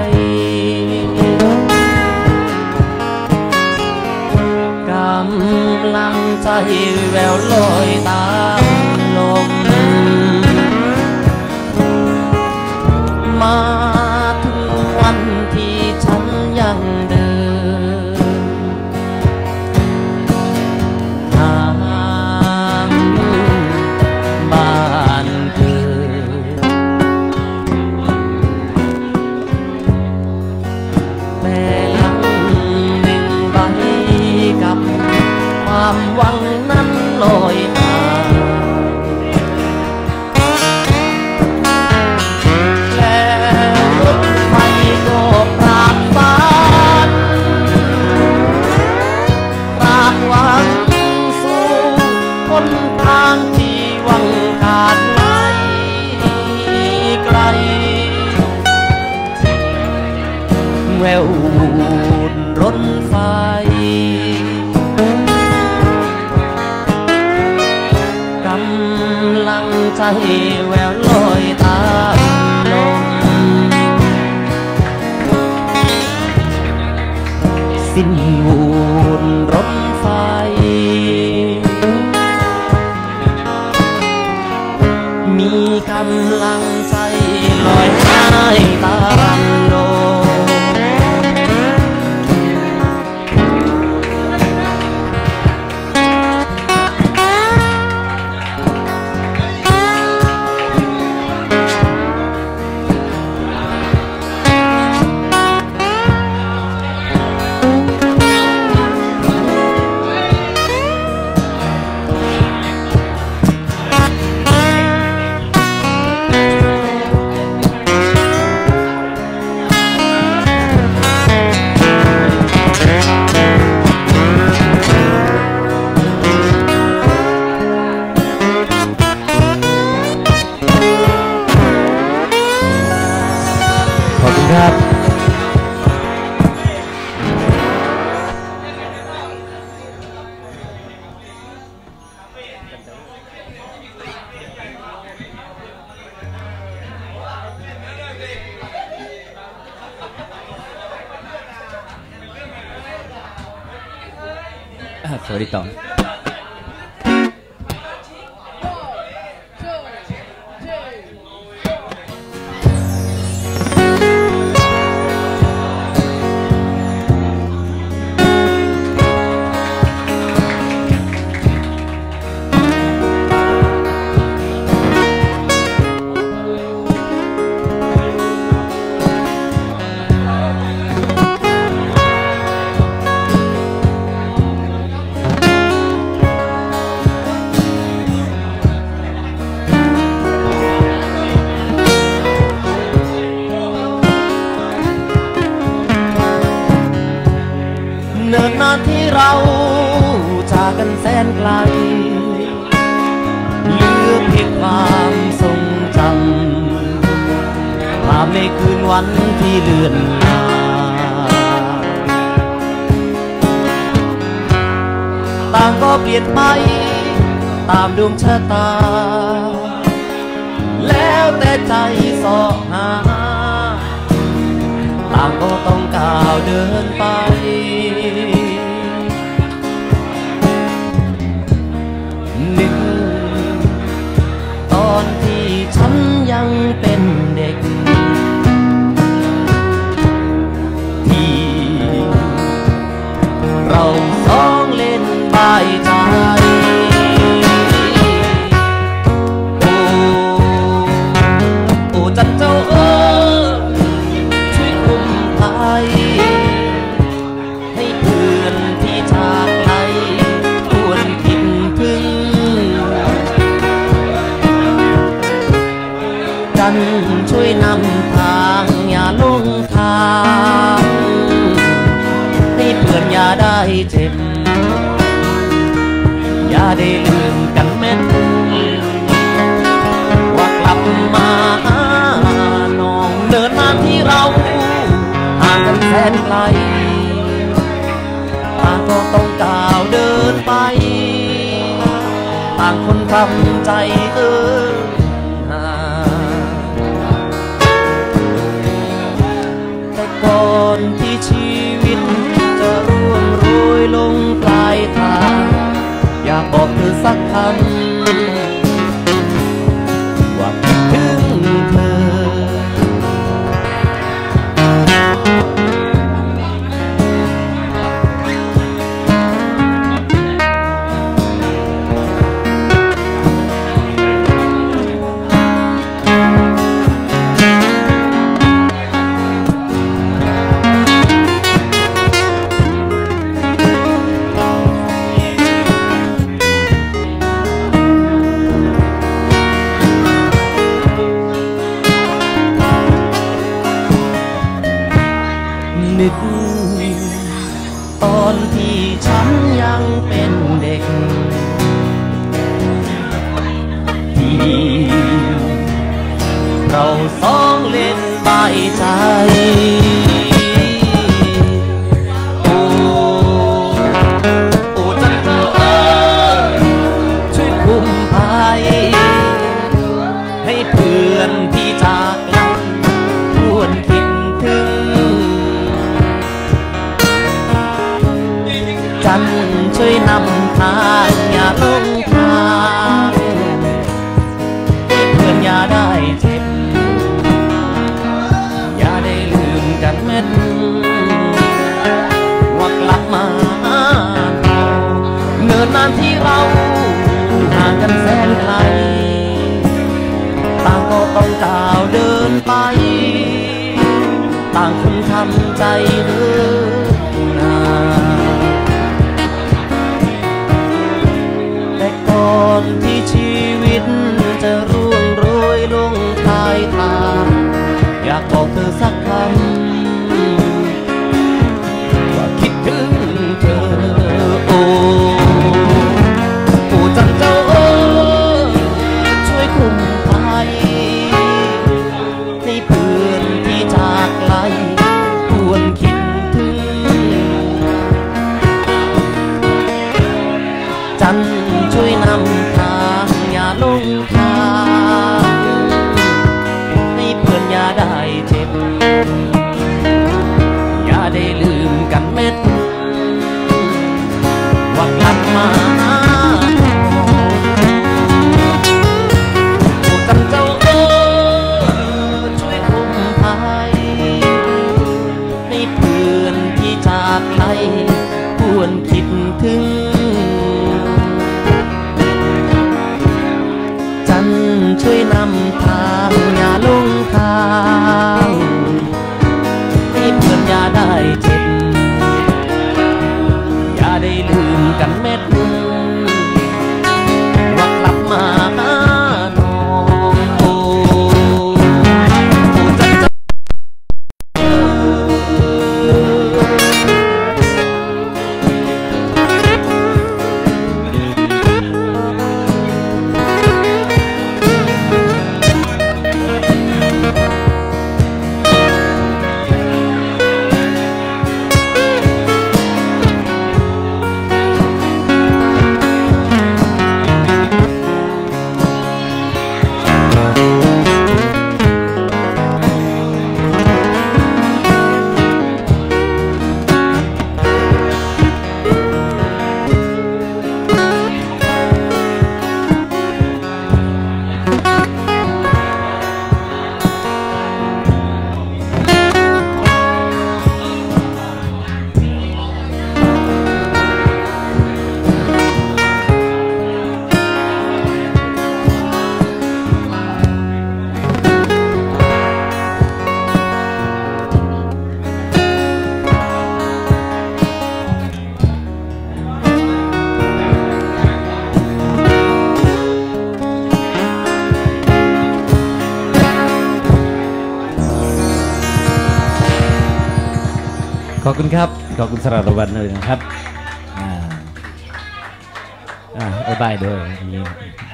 กำลังใจแววลอยตามลมมาถึงวันที่ฉันยังเดินทางบ้านเกิดแต่หลังหนึ่งใบกับความหวังนั้นลอยห่างแล้วรถไฟก็พรากฝันพรากหวังสู่คนทางที่หวังขาดไว้ไกลแววรถไฟกำลังใจแววลอยตามลมสิ้นวูนรถไฟมีกำลังใจลอยหายตามลมครับสวัสดีต่อเนิ่นนานที่เราจากกันแสนไกลเหลือความทรงจำภาพในคืนวันที่เลือนลางต่างก็เปลี่ยนไปตามดวงชะตาแล้วแต่ใจสอหาต่างก็ต้องก้าวเดินไปนึกตอนที่ฉันยังเป็นเด็กที่เราสองเล่นบายใจโอ้จันเจ้าเอ๋ยช่วยคุ้มภัยให้เพื่อนที่จากไกลควรคิดถึงจันช่วยนำทางอย่าลงทางให้เพื่อนอย่าได้เจ็บอย่าได้ลืมกันแม้นว่ากลับมาหาน้องเดินมาที่เราห่างกันแสนไกลต่างก็ต้องก้าวเดินไปต่างคนทำใจแต่ก่อนที่ชีวิตจะร่วงโรยลงปลายทางอยากบอกเธอสักคำว่าคิดถึงเธอนึกตอนที่ฉันยังเป็นเด็กที่เราสองเล่นบายใจโอ้จันเจ้าเอ๋ยช่วยคุ้มภัยให้เพื่อนที่จากไกลควรคิดถึงจันช่วยนำทางอย่าลงทางให้เพื่อนอย่าได้เจ็บอย่าได้ลืมกันแม้นว่ากลับมาเนิ่นนานที่เราห่างกันแสนไกลต่างก็ต้องก้าวเดินไปต่างคนทำใจเรื่อยก่อนที่ชีวิตจะร่วงโรยลงปลายทางอยากบอกเธอสักคำว่าคิดถึงเธอโอ้จันเจ้าเอ๋ยช่วยคุ้มภัยให้เพื่อนที่จากไกลควรคิดถึงจันช่วยนำทางอย่าลงทางให้เพื่อนอย่าได้เจ็บอย่าได้ลืมกันเม็ดว่ากลับมาจันเจ้าเอ๋ยช่วยคุ้มภัยให้เพื่อนที่จากไกลควรคิดถึงช่วยนำทางอย่าลงทางให้เพื่อนอย่าได้เจ็บอย่าได้ลืมกันเม็ดว่ากลับมาน้องโอ้จันเจ้าขอบคุณครับขอบคุณสำหรับรางวัลเลยนะครับบายด้วยนี่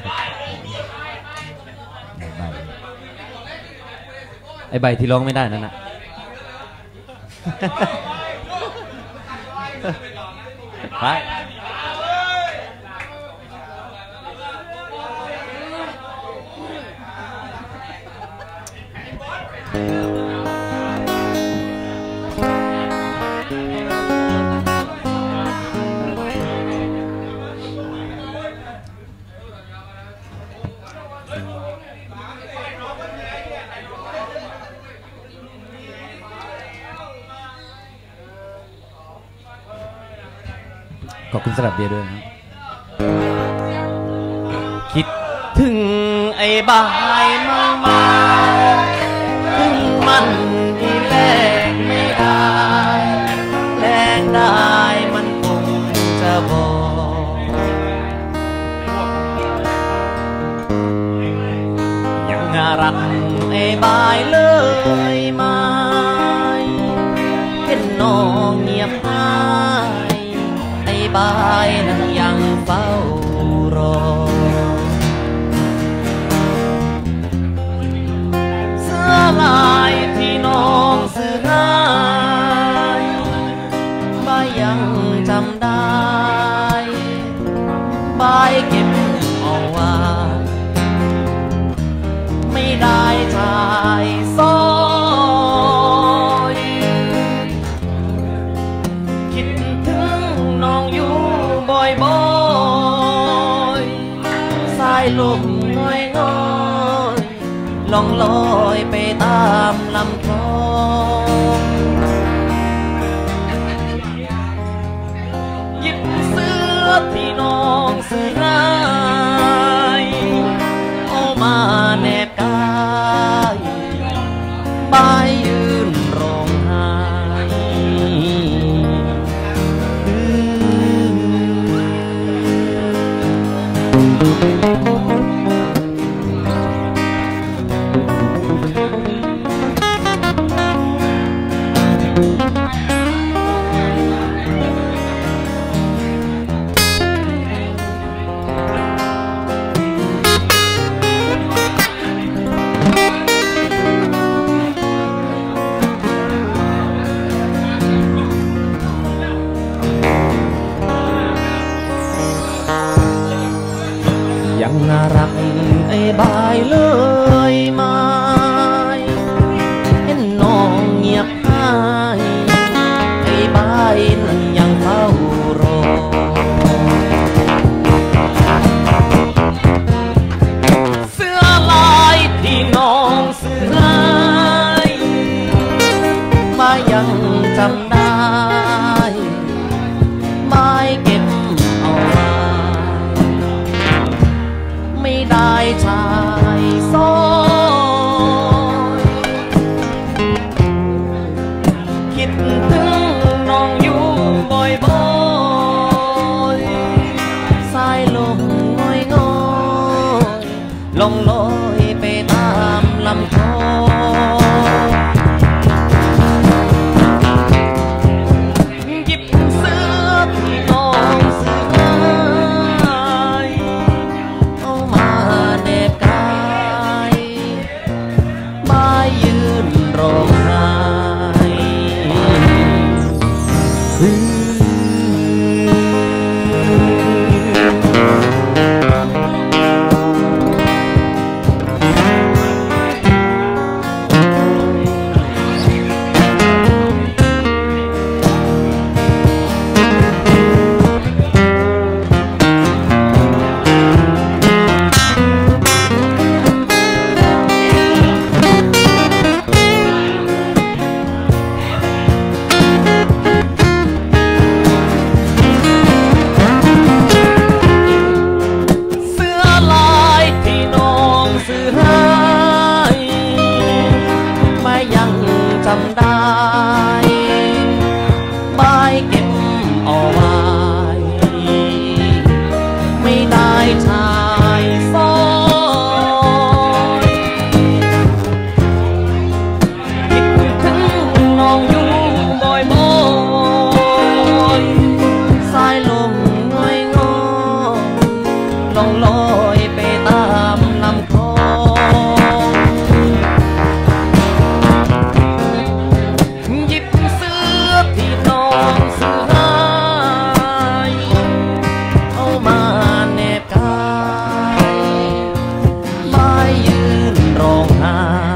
ไอ้ใบที่ร้องไม่ได้นั่นน่ะไปขอบคุณสำหรับเบียร์ด้วยนะคิดถึงไอ้บายมากถึงมันที่แลกไม่ได้แลกได้มันคงจะบอกยังรักไอ้บายเลยไหมเห็นน้องเงียบหายบายนั้นยังเฝ้ารอเสื้อลายที่น้องซื้อให้บายยังจำได้บายเก็บเอาไว้ไม่ได้ชายซ้อยคิดถึงน้องอยู่บ่อยๆสายลมง่อยๆล่องลอยไปตามลำคลองหยิบเสื้อที่น้องซื้อให้เอามาแนบกายบายยืนร้องไห้ยังรักไอ้บายเลยไหมเห็นน้องเงียบหายไอ้บายนั้นยังเฝ้ารอเสื้อลายที่น้องซื้อให้บายยังจำได้บายเก็บเอาไว้ไม่ได้ชายซ้อยคิดถึงน้องอยู่บ่อยๆสายลมง่อยๆล่องลอยไปตามลำคลองหยิบเสื้อที่น้องซื้อให้เอามาแนบกายบายยืนร้องไห้ล่องลอยไปตามลำคลองหยิบเสื้อที่น้องซื้อให้เอามาแนบกายบ่ายยืนร้องไห้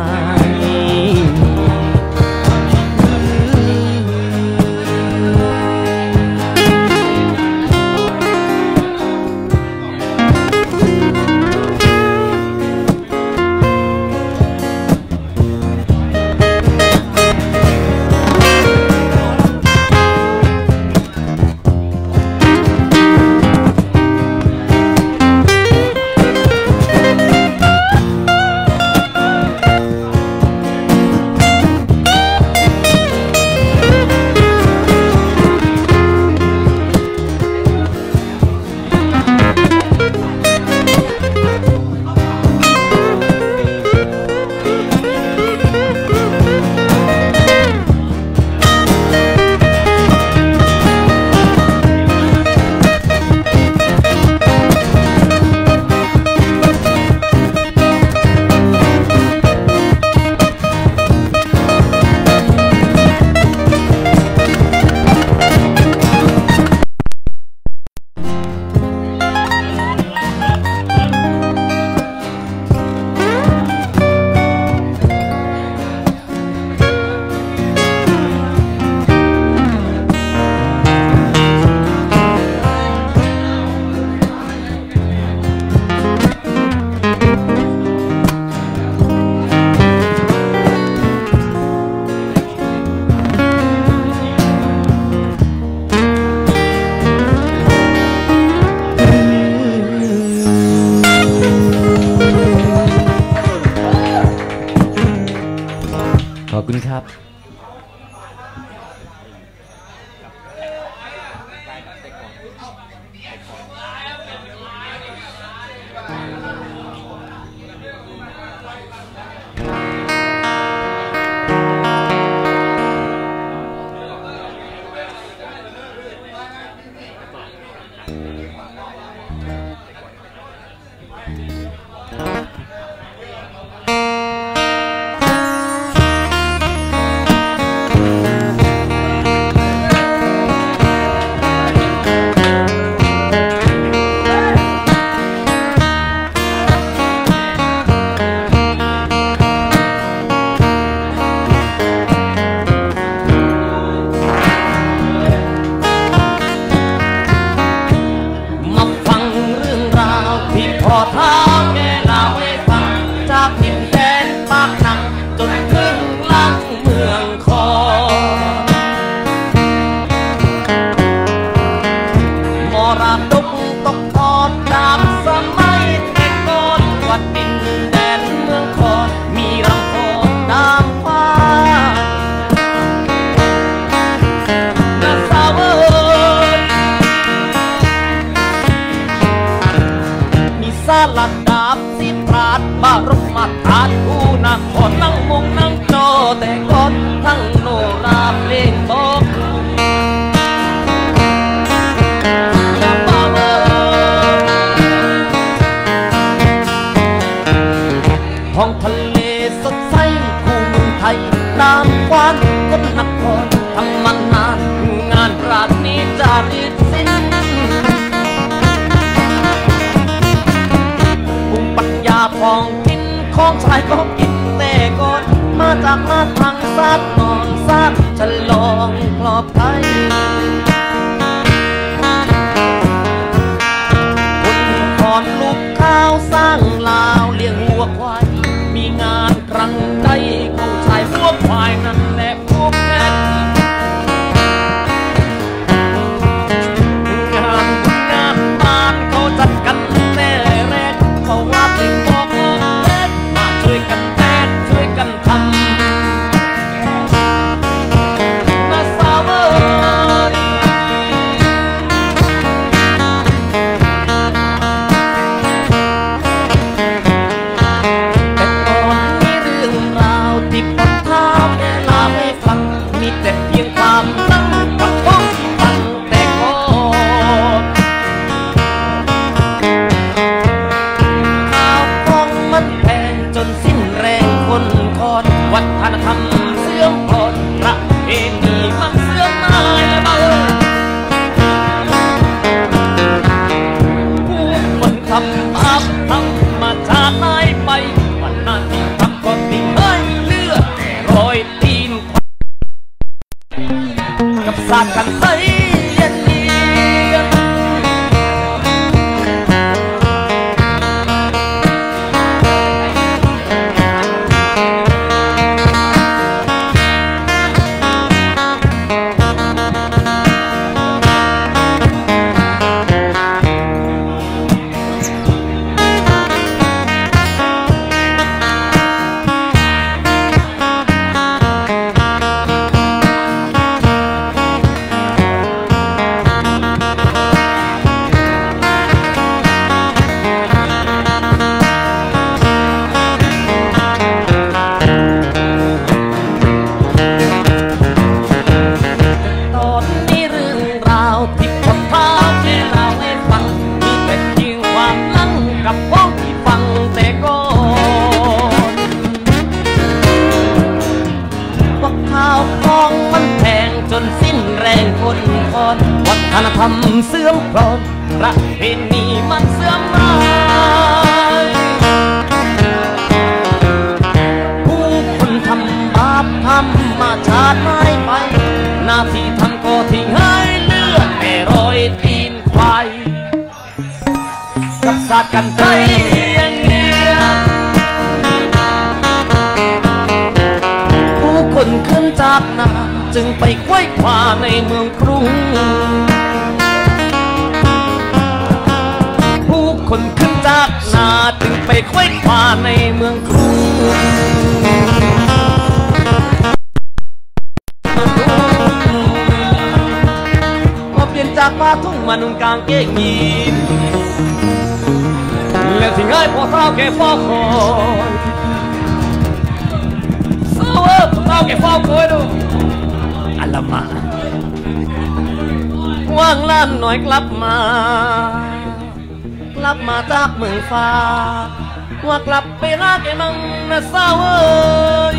ขอบคุณครับ ลัดดาบสิทราชบารมธาตุผู้นักขอนั่งมงนั่งจอแต่ก่อนทั้งโนราเพลงบอกท้องทะเลสดใสคู่เมืองไทยตามกวานคนนครทำมันนานงานราชนี้จารีตสิ้นภูมิปัญญาของกินของชายก็กินแต่ก่อนมาจากมาทางซาดนอนซาดฉลองครอบไทยคนคอนลูกข้าวสร้างลาวเลี้ยงวัวควายมีงานครั้งใดเขาชายพวกควายนั่นแหละพวกแกงานบ้านเขาจัดกันแน่แรกเขาว่าติดบอกแรกมาช่วยกันแทนช่วยกันทำมาสาวาดกันใจอย่างเงี้ยผู้คนขึ้นจากนาจึงไปไขว้คว้าในเมืองกรุงผู้คนขึ้นจากนาจึงไปไขว้คว้าในเมืองกรุงเปลี่ยนจากผ้าทุ่งมานุ่งกางเกงยีนและที่ง่ายพอเท้าแกเฝ้าคอยเศร้าพอเท้าแกเฝ้าคอยดูอัลลมาว่างล้านหน่อยกลับมาจากเมืองฟ้าว่ากลับไปรักไอ้มังนะเศร้าเอ้ย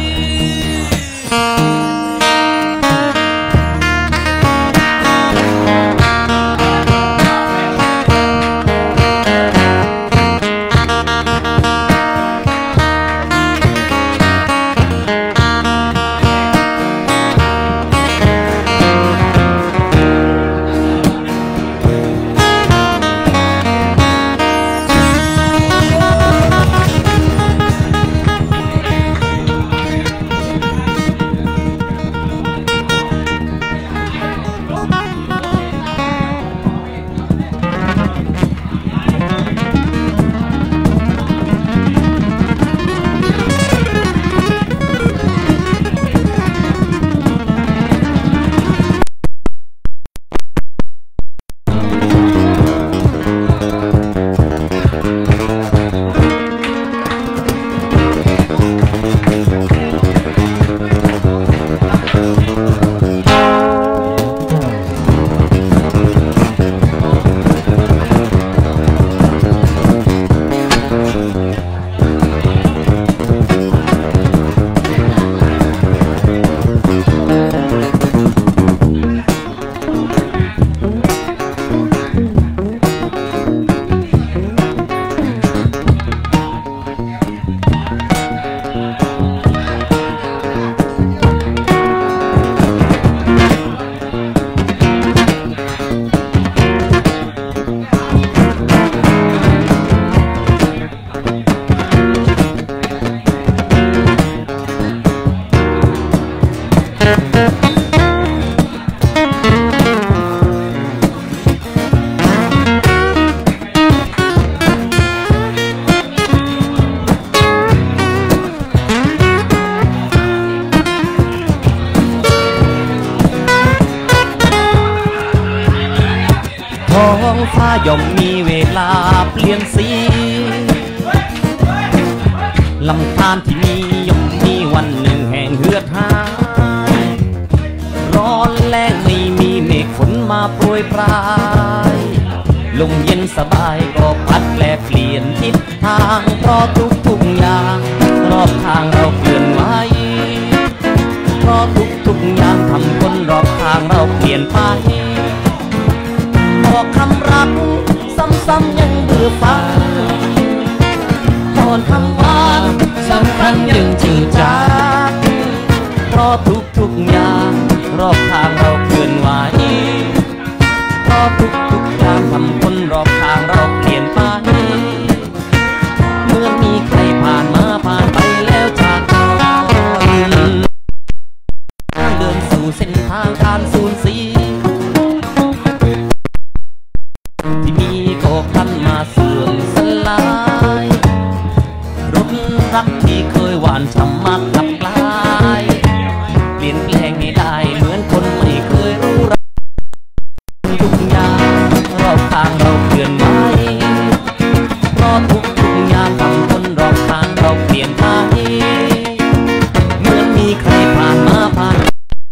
ท้องฟ้าย่อมมีเวลาเปลี่ยนสีลำธารที่มีย่อมมีวันหนึ่งแห่งเหือดหายร้อนแรงไม่มีเมฆฝนมาโปรยปลายลมเย็นสบายก็พัดแปลเปลี่ยนทิศทางเพราะทุกอย่างรอบทางเราเคลื่อนไหวเพราะทุกอย่างทำคนรอบทางเราเปลี่ยนไปบอกคำรักซ้ำๆยังเบื่อฟังตอนคำหวานสำคัญยังจืดจางเพราะทุกอย่างรอบทางเราเคลื่อนไหวเพราะทุกอย่างทำคนรอบทางเราเปลี่ยนไปเมื่อมีใครผ่านมาผ่านไปแล้วจากกันเดินสู่เส้นทางการสูญเสียที่มีก็พลันมาเสื่อมสลายรถรักที่เคยหวานฉ่ำมากกลับกลายเปลี่ยนแปลงให้ได้เหมือนคนไม่เคยรู้รักทุกอย่างรอบทางเราเปลี่ยนไปเพราะทุกอย่างทำคนรอบทางเราเปลี่ยนไปเหมือนมีใครผ่านมาผ่าน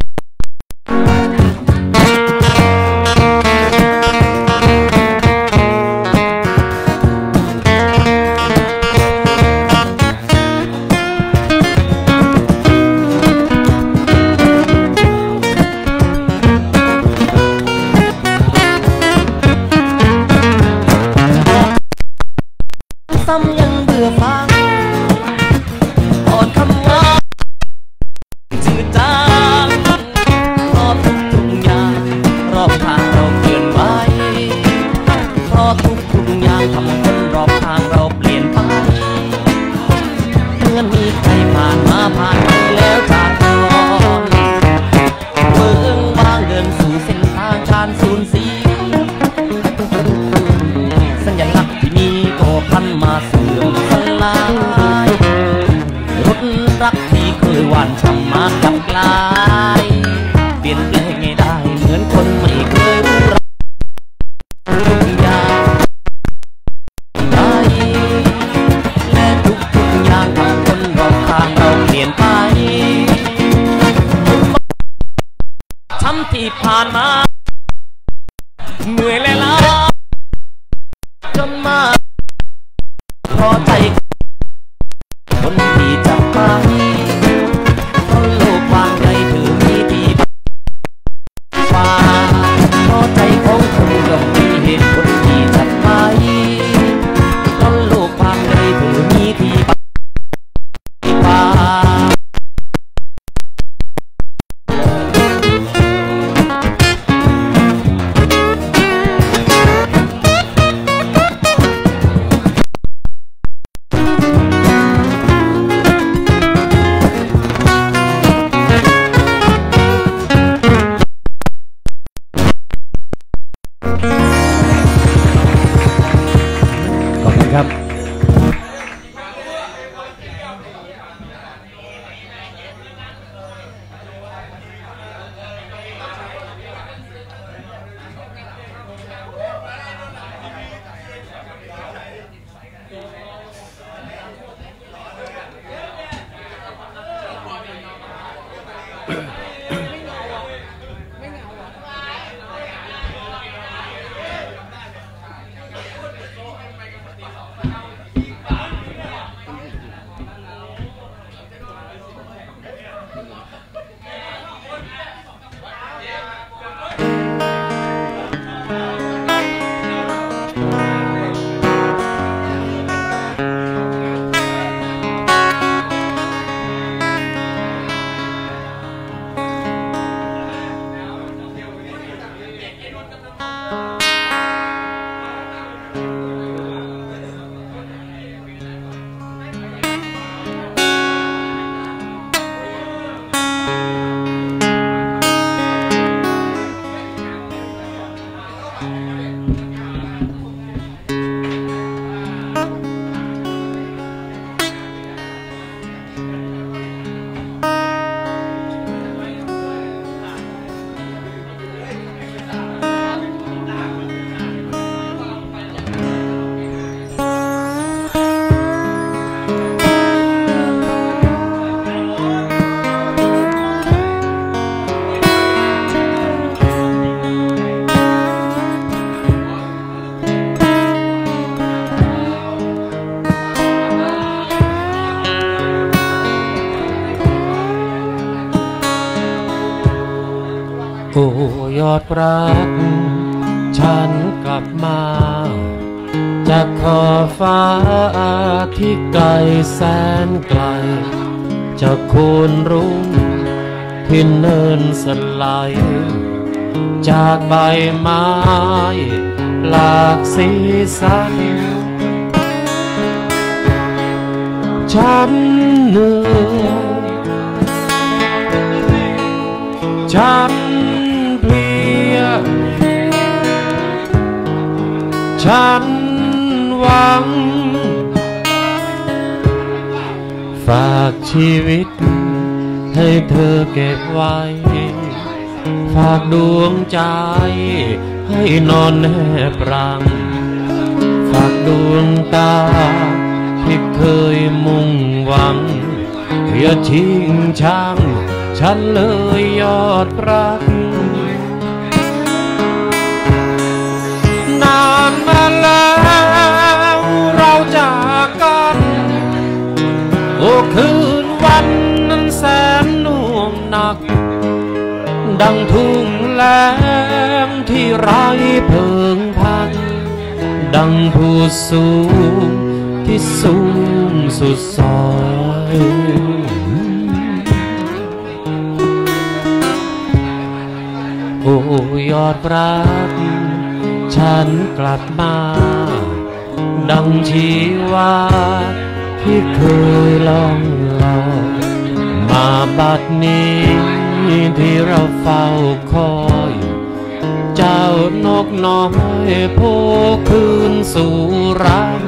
ซ้ำยังเบื่อฟังอ่อนคำว่าจืดจางเพราะทุกอย่างรอบทางเราเปลี่ยนไปเพราะทุทุกอย่างทำคนรอบข้างเราเปลี่ยนไปเหมือนมีใครผ่านมาผ่านไปแล้วจากก่อนเมืองว่างเดินสู่เส้นทางการสูญเสียสัญลักษณ์ที่มีก็พันมาเสื่อมสลายรถรักที่เคยหวานฉ่ำมากลับกลายเปลี่ยนแปลงไม่ได้เหมือนคนไม่เคยรู้รักทุกอย่างได้และทุกอย่างทำคนรอบข้างเราเปลี่ยนไปช้ำที่ผ่านมาเหนื่อยและล้าจนมาพอใจคนที่จะไปคนโลกวางใจถือมีดีฟ้าพอใจของคนย่อมมีเหตุผลที่จะไปคนโลกวางใจถือมีดีฟ้าครับโอ้ยอดรักฉันกลับมาจากขอบฟ้าที่ไกลแสนไกลจากโคนรุ่งที่เนินสลายจากใบไม้หลากสีสันฉันเหนื่อยฉันเพลียฉันหวังฝากชีวิตให้เธอเก็บไว้ฝากดวงใจให้นอนแนบรังฝากดวงตาที่เคยมุ่งหวังอย่าทิ้งช่างฉันเลยยอดรักนานมาแล้วเราจากกันโอ้คืนวันนั้นแสนน่วงหนักดังทุ่งแล้งที่ไร้เพิงพันดังผู้สูงที่สูงสุดซอยโอ้ยอดรักฉันกลับมาดังชีวาที่เคยล่องลอยมาบัดนี้ที่เราเฝ้าคอยเจ้านกน้อยโผล่คืนสู่รัง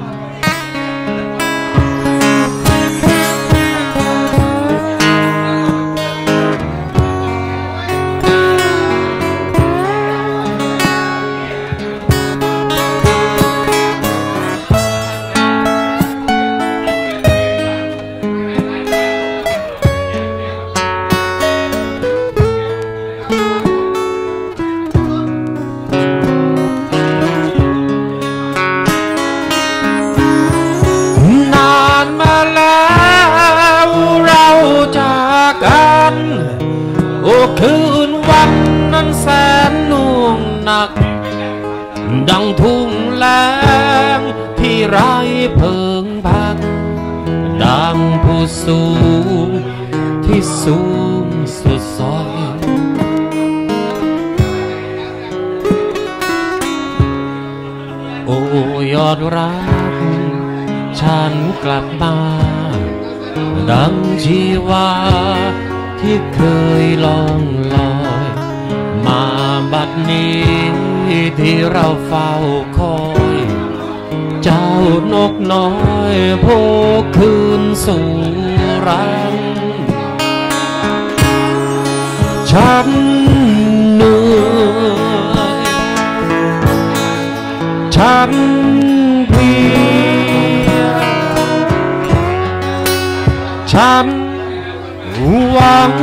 คืนวันนั้นแสนน่วงหนักดังทุ่งแล้งที่ไร้เพิงพักดังผู้สูงที่สูงสุดซอยโอ้ยอดรักฉันกลับมาดังชีวาที่เคยล่องลอยมาบัดนี้ที่เราเฝ้าคอยเจ้านกน้อยโผล่คืนสู่รังฉันเหนื่อยฉันเพลียฉันหวัง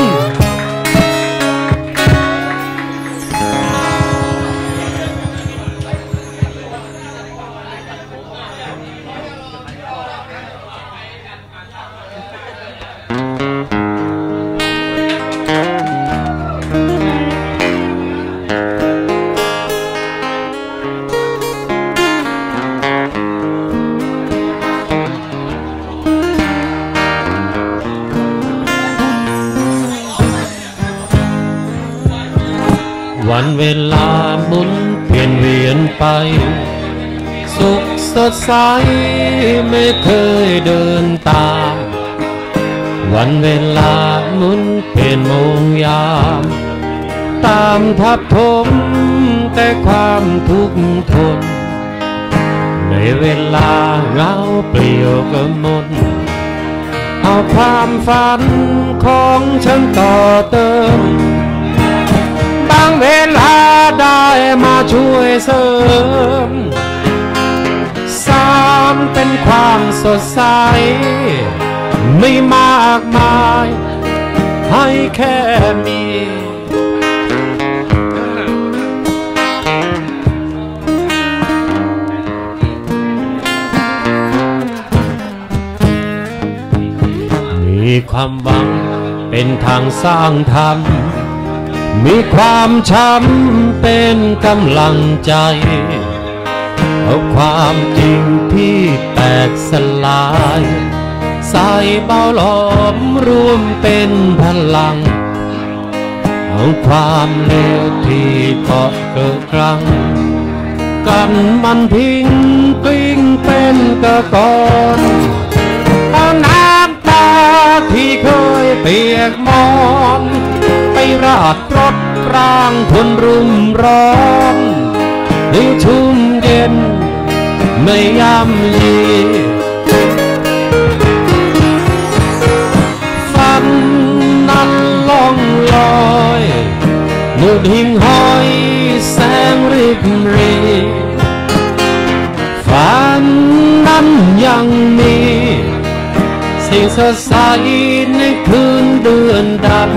วันเวลาหมุนเปลี่ยนเวียนไปสุขสดใสไม่เคยเดินตามวันเวลาหมุนเปลี่ยนโมงยามตามทับถมแต่ความทุกข์ทนในเวลาเงาเปลี่ยวกระมนเอาความฝันของฉันต่อเติมบางเวลาได้มาช่วยเสริมสามเป็นความสดใสไม่มากมายให้แค่มีความหวังเป็นทางสร้างธรรมมีความช้ำเป็นกำลังใจเอาความจริงที่แตกสลายใส่เบาหลอมรวมเป็นพลังเอาความเลวที่เกาะเกิดครั้งกันมันทิ้งกลิ้งเป็นกระกอนเอาน้ำตาที่เคยเปียกมอนไปราดรถร่างทนรุมร้อนให้ชุ่มเย็นไม่ย่ำยีฝันนั้นล่องลอยมุดหิ่งห้อยแสงริบรีฝันนั้นยังมีสิ่งสดใสในคืนเดือนดำ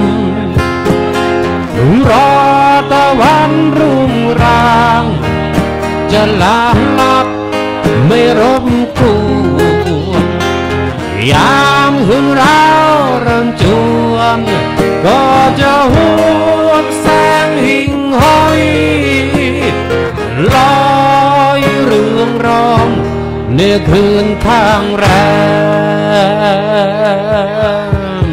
รอตะวันรุ่งรางจะลาลับไม่รบกวนยามหึงร้าวเริ่มจวนก็จะหวนแสงหิ่งห้อยลอยเรืองรองในคืนทางแรม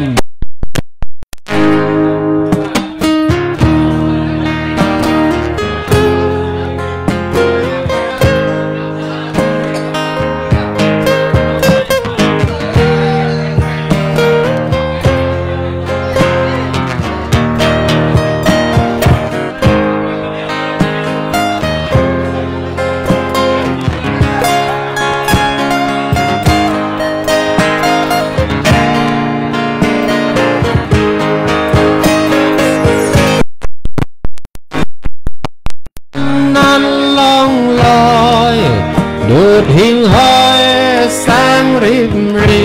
ดูดหิ่งห้อยแสงริบรี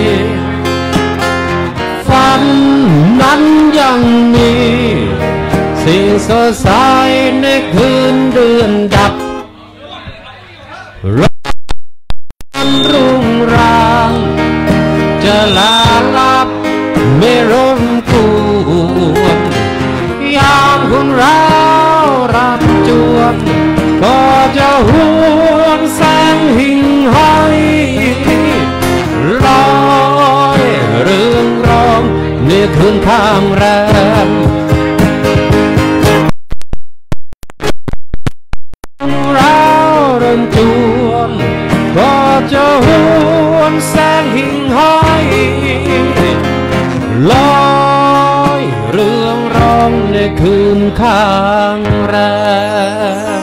ฝันนั้นยังมีสิ่งสดใสในคืนเดือนดับรุ่งรางจะลาลับไม่รบกวนยามคุณเรารับจวนก็จะหวนแสงหิ่งห้อยลอยเรื่องร้องในคืนข้างแรมเราเริ่มจวนก็จะหวนแสงหิ่งห้อยลอยเรื่องร้องในคืนข้างแรม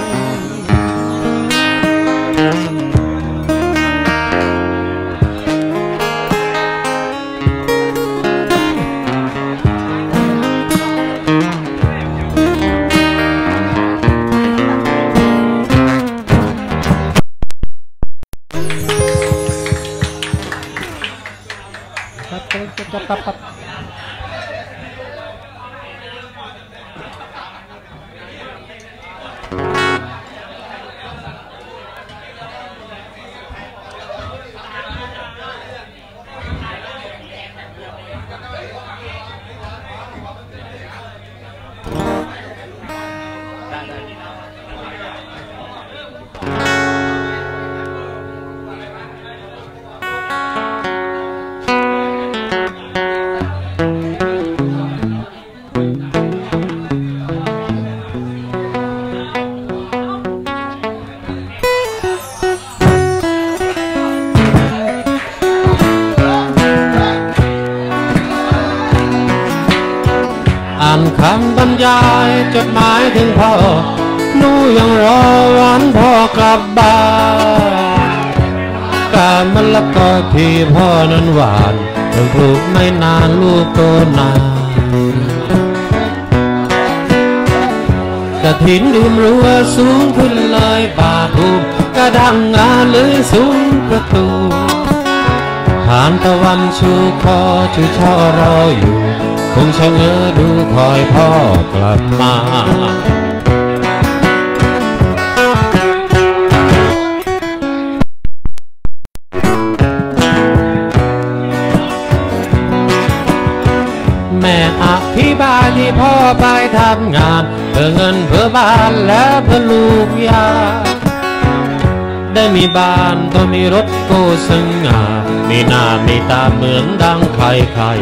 คำบรรยายจดหมายถึงพ่อหนูยังรอวันพ่อกลับบ้านกาบมะละกอที่พ่อนั้นหวานเพิ่งปลูกไม่นานลูกโตนากระถินริมรั้วสูงขึ้นเลยบาทูกระดังงาเลยสูงประตูผ่านตะวันชูคอชูช่อรออยู่คงชะเง้อดูคอยพ่อกลับมาแม่อธิบายที่พ่อไปทำงานเพื่อเงินเพื่อบ้านและเพื่อลูกยาได้มีบ้านต้องมีรถโกสง่ามีหน้ามีตาเหมือนดังใคร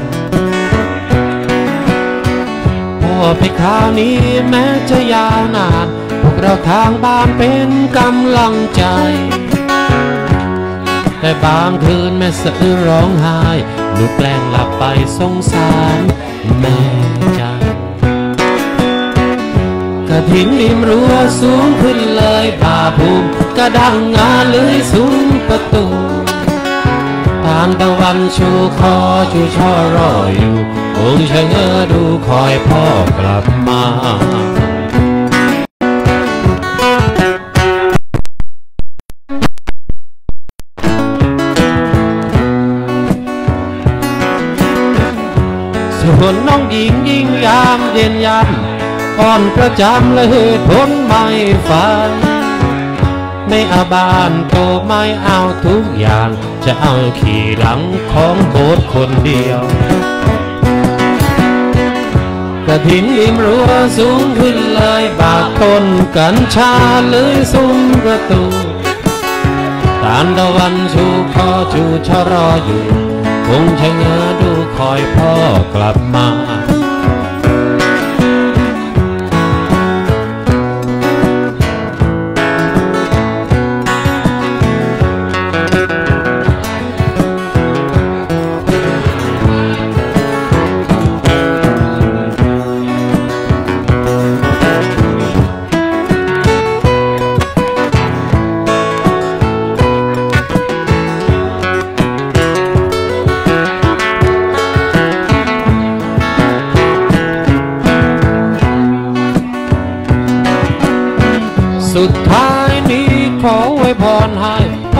ไปคราวนี้แม้จะยาวนานพวกเราทางบ้านเป็นกำลังใจแต่บางคืนแม่สะอื้นร้องไห้ลูกแกล้งหลับไปสงสารแม่จังกระถิ่นริมรั้วสูงขึ้นเลยป่าภูมิกระดังงาเลยสูงประตูทานตะวันชูคอชูช่อรออยู่คงชะเง้อดูคอยพ่อกลับมาส่วนน้องหญิงยิ่งยามเย็นยันก่อนประจำและเหตุผลไม่ฟังไม่เอาบ้านโตไม่เอาทุกอย่างจะเอาขี่หลังของโบสถ์คนเดียวกระถิ่นริมรั้วสูงขึ้นเลยบากต้นกัญชาเลยซุ้มประตูตานตะวันชูคอชูชะรออยู่คงชะเง้อดูคอยพ่อกลับมา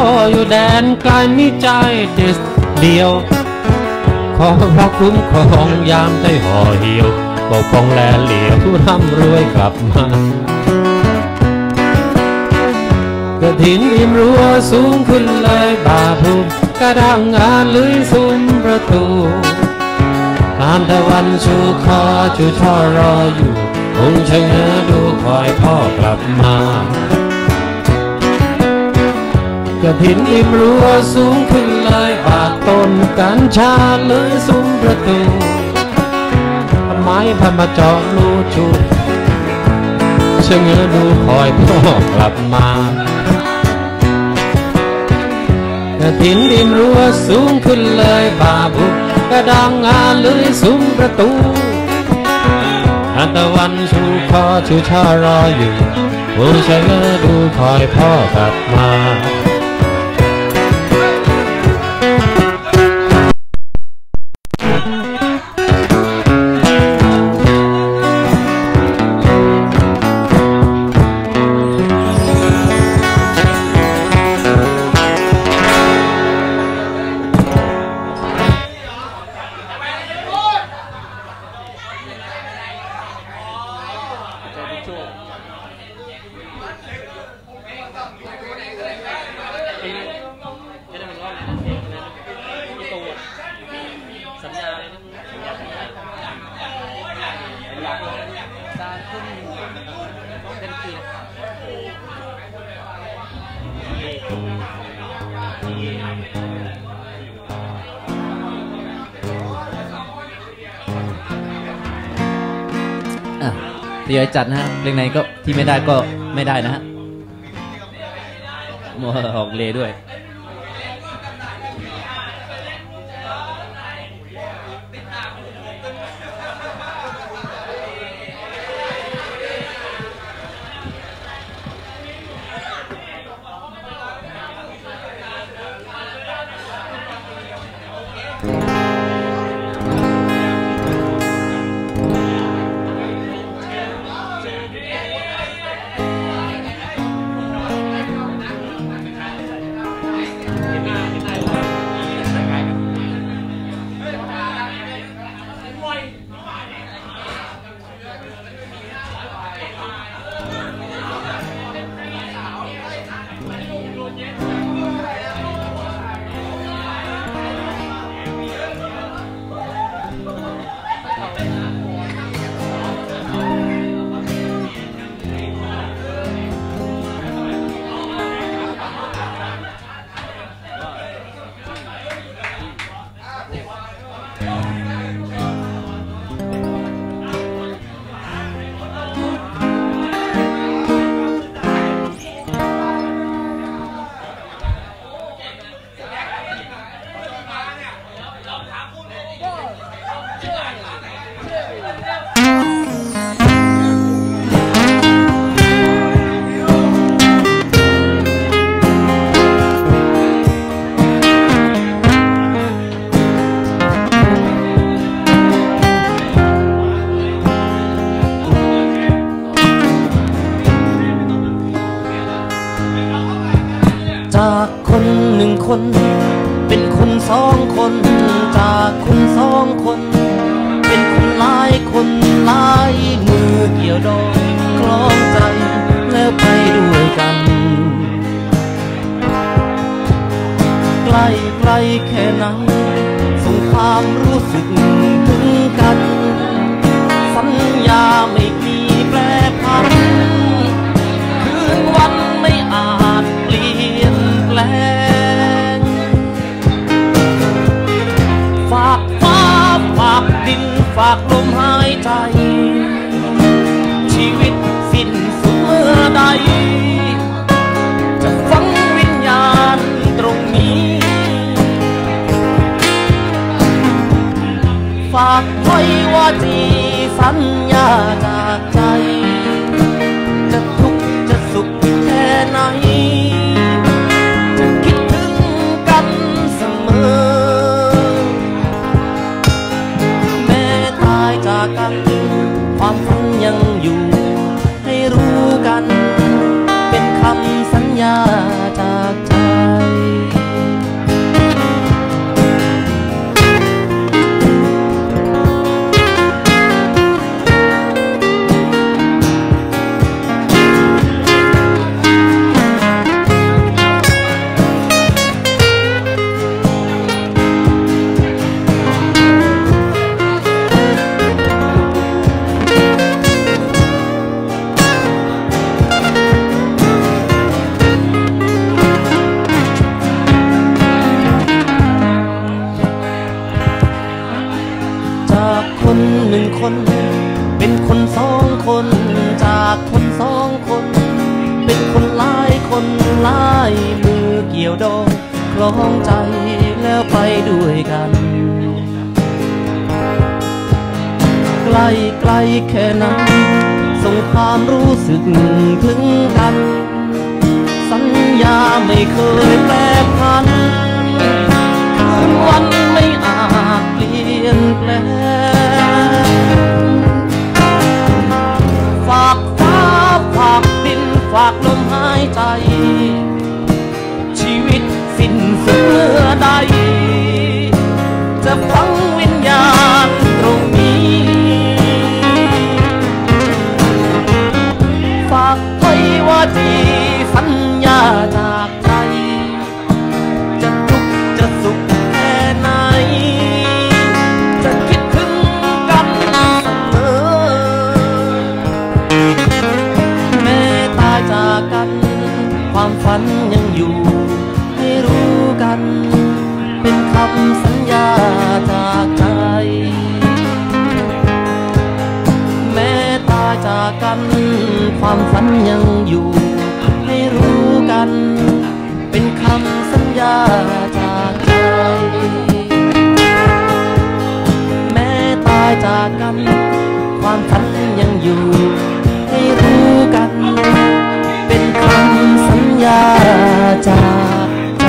พ่ออยู่แดนไกลมีใจเด็ดเดียวขอพระคุ้มครองยามได้ห่อเหี่ยวปกป้องแลเหลียวผู้ร่ำรวยกลับมากระถินริมรั้วสูงขึ้นเลยบาภูมิกระดังงานลื้อซุ้มประตูตามตะวันชูคอชูช่อรออยู่คงชะเง้อดูคอยพ่อกลับมากระถินริมรั้วสูงขึ้นเลยบาดต้นกัญชาลื้อซุ้มประตูไม้พันมาจอดรูชูชะเง้อดูคอยพ่อกลับมากระถินริมรั้วสูงขึ้นเลยบาบุกกระดังงานเลยซุ้มประตูอันตะวันชูคอชูช่อรออยู่ผู้ชะเง้อดูคอยพ่อกลับมาทยอยจัดนะฮะเพลงไหนก็ที่ไม่ได้ก็ไม่ได้นะฮะมัวออกเลด้วยจากคนหนึ่งคนเป็นคนสองคนจากคนสองคนเป็นคนหลายคนหลายมือเกี่ยวดองคล้องใจแล้วไปด้วยกันใกล้ใกล้แค่ไหนส่งความรู้สึกถึงกันสัญญาไม่มีแปรผันคืนวันไม่อาจเปลี่ยนแปลงฝากฟ้าฝากดินฝากลมหายใจชีวิตสิ้นสุดเมื่อใดจะฝังวิญญาณตรงนี้ฝากไว้ว่าจีสัญญาจากใจจะทุกข์จะสุขแค่ไหนจะคิดถึงกันเสมอแม้ตายจากกันความฝันยังอยู่ให้รู้กันเป็นคำสัญญาจากใจยวดองคล้องใจแล้วไปด้วยกันไกลไกลแค่นั้นส่งความรู้สึกถึงกันสัญญาไม่เคยแปรผันคืนวันไม่อาจเปลี่ยนแปลงฝากฟ้าฝากดินฝากลมหายใจชีวิตสิ้นสุดเมื่อใดจะฝังวิญญาณตรงนี้ฝากไว้ว่าที่สัญญาจากใจจะทุกข์จะสุขแค่ไหนจะคิดถึงกันเสมอแม้ตายจากกันความฝันยังอยู่ให้รู้กันเป็นคำสัญญาจากใจแม้ตายจากกันความฝันยังอยู่ให้รู้กันเป็นคำสัญญาจากใจแม้ตายจากกันความฝันยังอยู่ให้รู้กันเป็นคำสัญญาจากใจ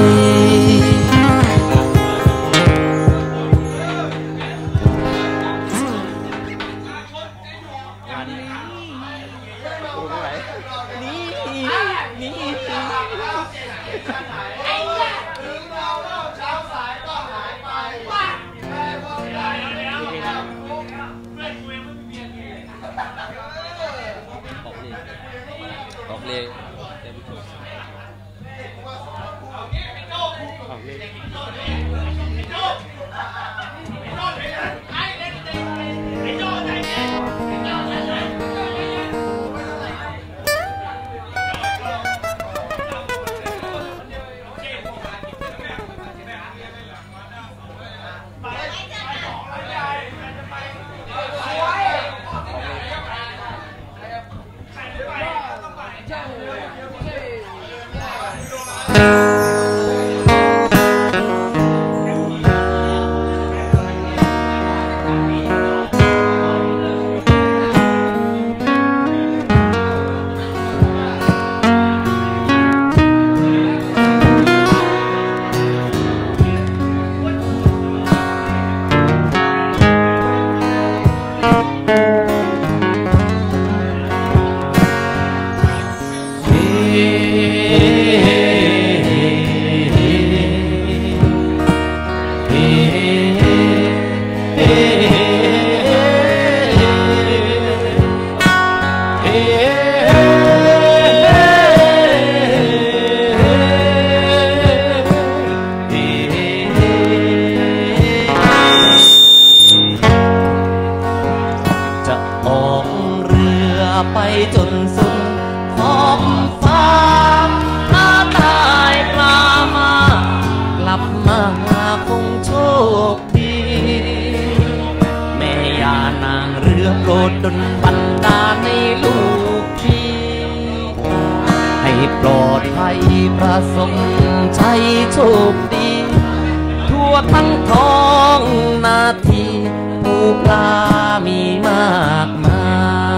ไปจนสุดขอบฟ้าหน้าตายปลามากลับมาคงโชคดีแม่ยานางเรือโปรดดลบันดาลให้ลูกพี่ให้ปลอดภัยประสบชัยโชคดีทั่วทั้งท้องนาทีผู้ปลามีมากมาย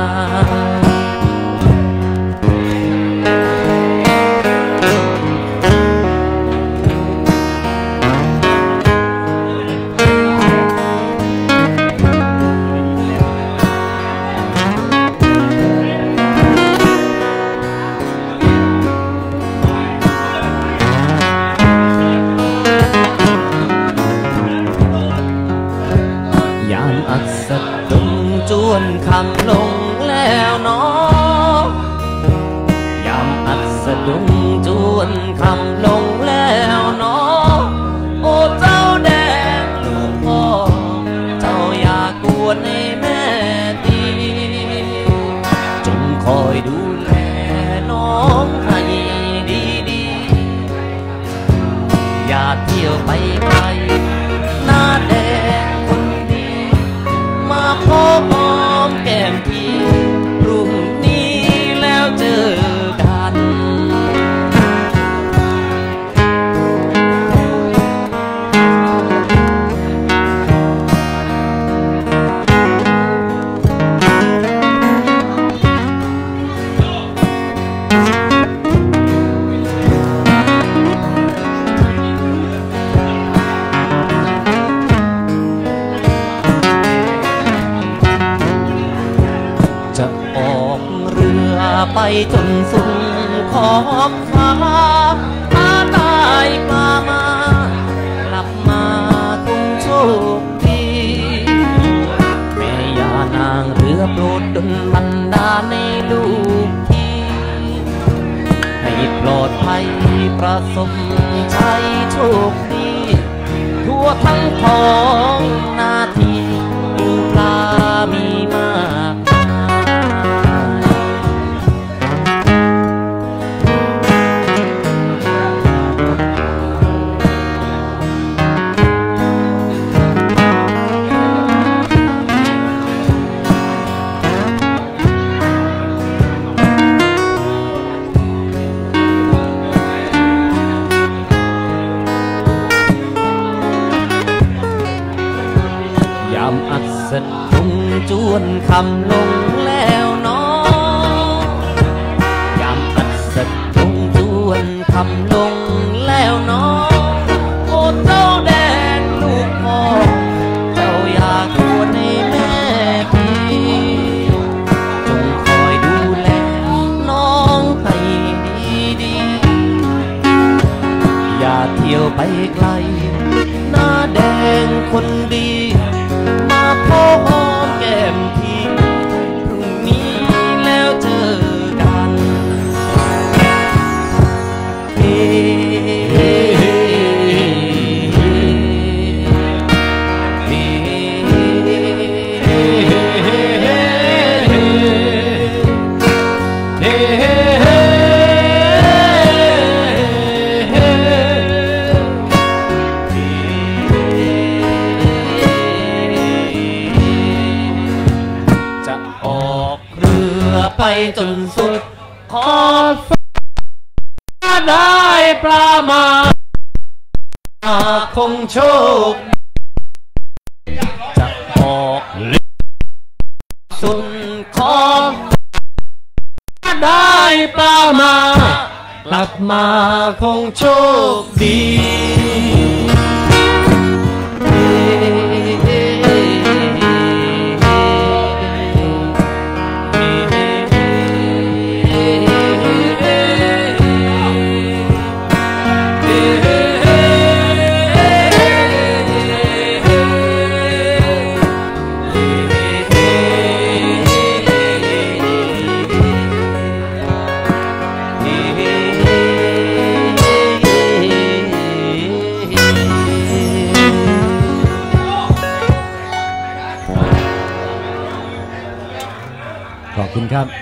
จวนคำลงแล้วน้องยามอัสดงจวนคำลงแล้วน้องโอ้เจ้าแดงลูกพ่อเจ้าอย่ากวนให้แม่ตีจงคอยดูแลน้องให้ดีๆอย่าเที่ยวไปไกลหน้าแดงคนดีมาพบแก้มพี่พรุ่งนี้แล้วเจอกันไปจนสุดขอบฟ้าหาได้ปลามา กลับมาคงโชคดีแม่ย่านางเรือโปรดดลบันดาลในลูกที่ให้ปลอดภัยประสบชัยโชคดีทั่วทั้งท้องนาทีปูปลามีมากอัดสะดุ้งจวนคำลงแล้วน้องยามอัดสะดุ้งจวนคำลงแล้วน้องโอ้เจ้าแดงลูกพ่อเจ้าอยากกวนในแม่พี่จงคอยดูแลน้องให้ดีๆอย่าเที่ยวไปไกลหน้าแดงคนดีมาพบแก้มพี่พรุ่งนี้แล้วเจอกันเฮ้เฮ้เฮ้เฮ้ไปจนสุดขอบฟ้าได้ปลามาคงโชคจะออกสุดขอบฟ้าได้ปลามากลับมาคงโชคดีขอบคุณครับ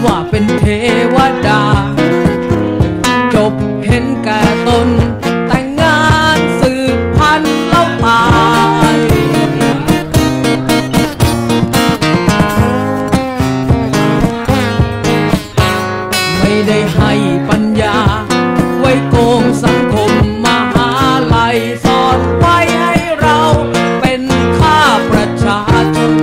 ว่าเป็นเทวดาจบเห็นแก่ตนแต่งงานสืบพันธุ์แล้วตายไม่ได้ให้ปัญญาไว้โกงสังคมมหาลัยสอนไว้ให้เราเป็นข้าประชาชน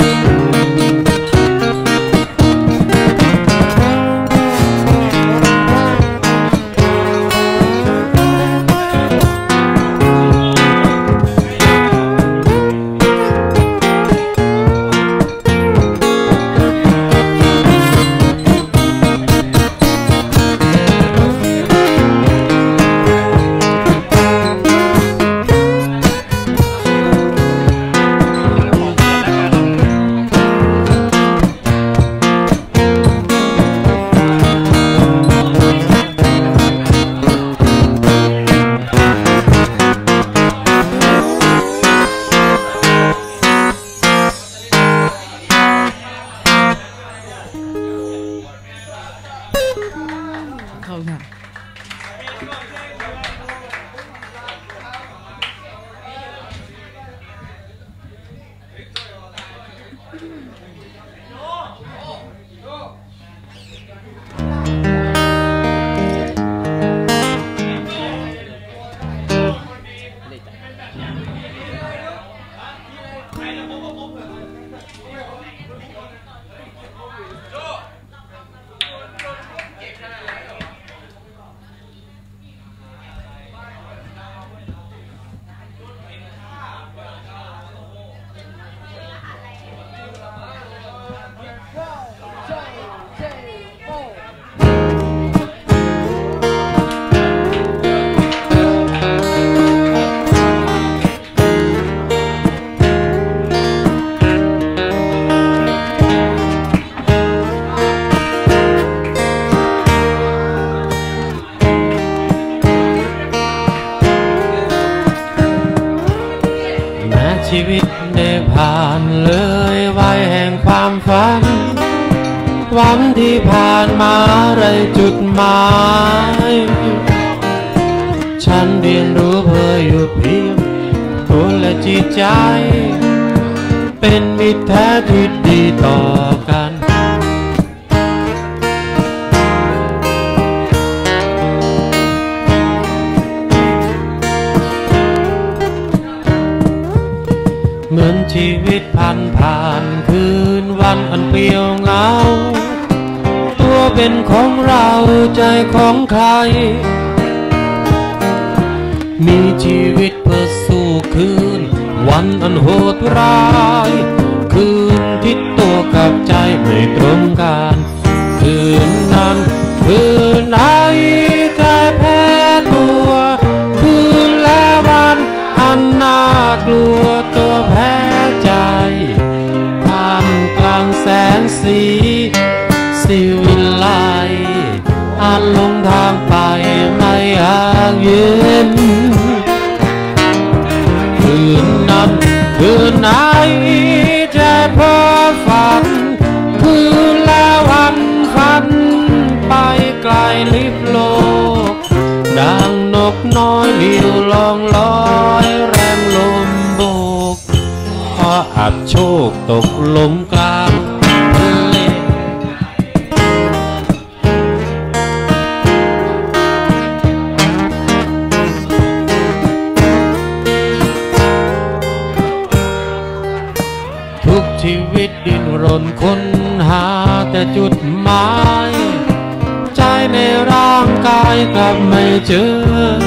ชีวิตได้ผ่านเลยวัยแห่งความฝันวันที่ผ่านมาไรจุดหมายฉันเรียนรู้เพื่ออยู่เพียงตัวและจิตใจเป็นมิตรแท้ที่ดีต่อกันเหมือนชีวิตผ่านคืนวันอันเปลี่ยวเหงาตัวเป็นของเราใจของใครมีชีวิตเพื่อสู้คืนวันอันโหดร้ายคืนที่ตัวกับใจไม่ตรงกันคืนนั้นคืนไหนใจแพ้ตัวคืนและวันอันน่ากลัวตัวแพ้ใจท่ามกลางแสงสีวิไลอันลงทางไปไม่อยากยืนคืนนั้นคืนไหนจะพอฝันคืนแล้ววันฝันไปไกลลิบโลกดังนกน้อยเลี้ยวลองลอยแรงลมโบกพออับโชคตกลมกลางทะเลทุกชีวิตดิ้นรนค้นหาแต่จุดหมายใจในร่างกายกลับไม่เจอ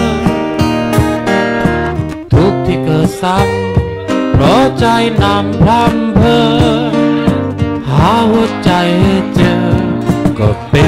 ทุกที่เกิดซ้ำเพราะใจนำพร่ำเพ้อหาหัวใจให้เจอก็เป็น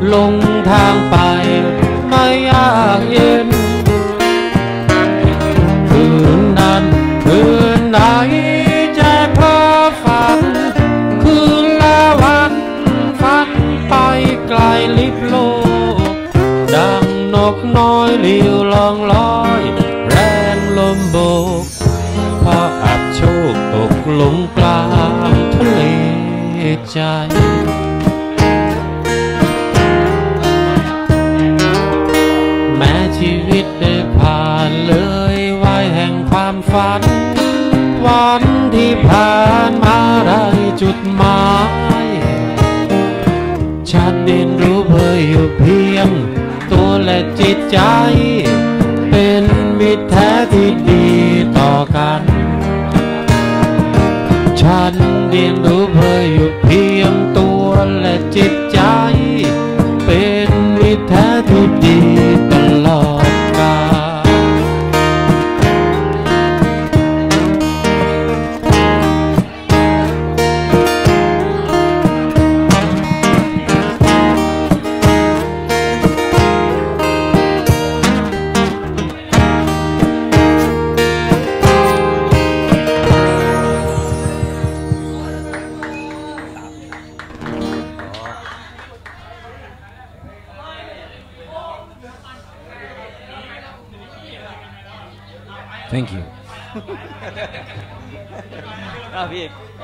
ลงทางไปไม่ยากเย็นคืนนั้นคืนไหนใจเพ้อฝันคืนละวันฝันไปไกลลิบโลกดังนกน้อยเลี้ยวลองลอยแรงลมโบกพออับโชคตกลงกลางทะเลใจแม้ชีวิตได้ผ่านเลยวัยแห่งความฝันวันที่ผ่านมาได้จุดหมายฉันเรียนรู้เพื่ออยู่เพียงตัวและจิตใจเป็นมิตรแท้ที่ดีต่อกันฉันเรียนรู้เพื่ออยู่เพียงตัวและจิตใจเป็นมิตรแท้ที่ดีตลอดกาล Thank you พี่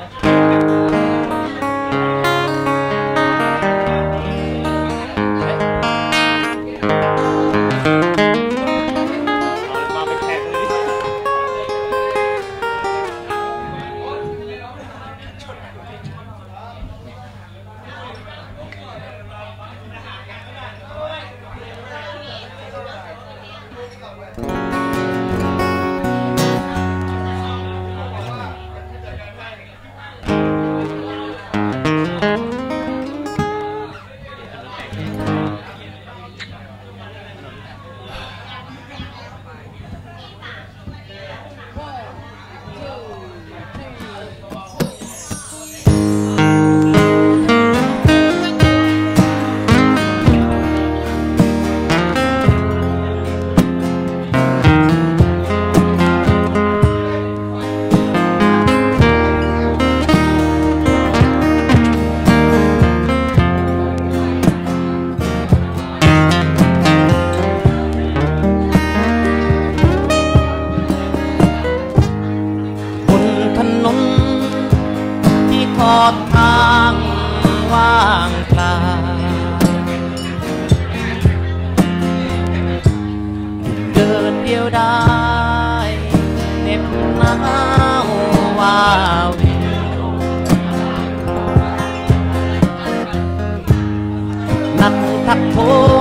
ทางว่างเปล่าเดินเดียวได้เหน็บหนาวว้าวิวนั่งทักโท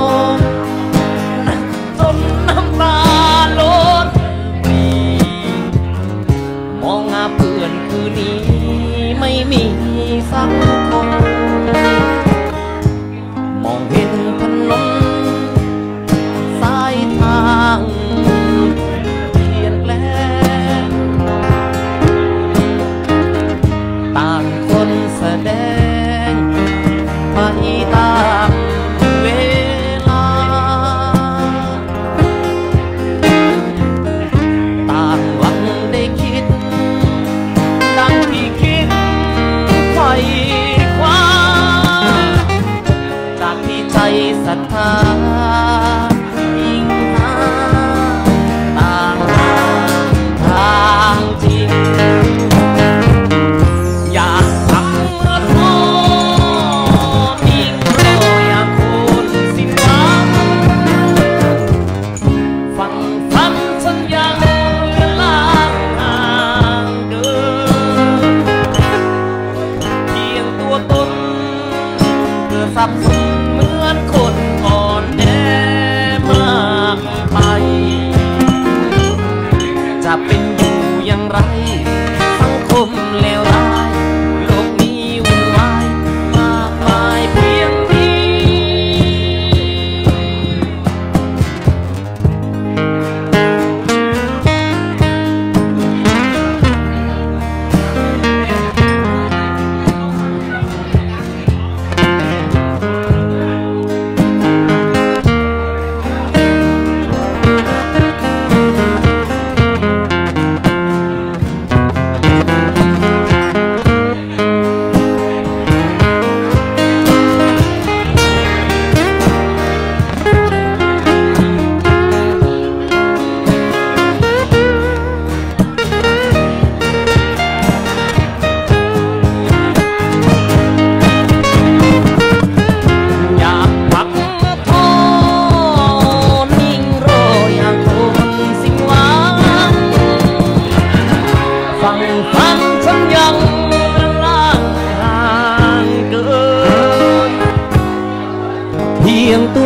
จนน้ำตาล้นปรีมองหน้าเพื่อนคืนนี้ไม่มีสังคมมองเห็นถนนสายทางเปลี่ยนแปลงต่างคนแสดงไปตามเวลาต่างหวังได้คิดดังที่คิดไขว่คว้าจากที่ใจศรัทธายิ่งหาต่างทางจริงอยากทำละครยิ่งรออยากคนสิ้นหวังฟังฝันฉันยังเลือนลางห่างเดินเพียงตัวตนเพื่อสับสนเหมือนคนอ่อนแอมากไปจะเป็นอยู่อย่างไรสังคมเลวร้ายโลกนี้วุ่นวายมากมายเพียงนี้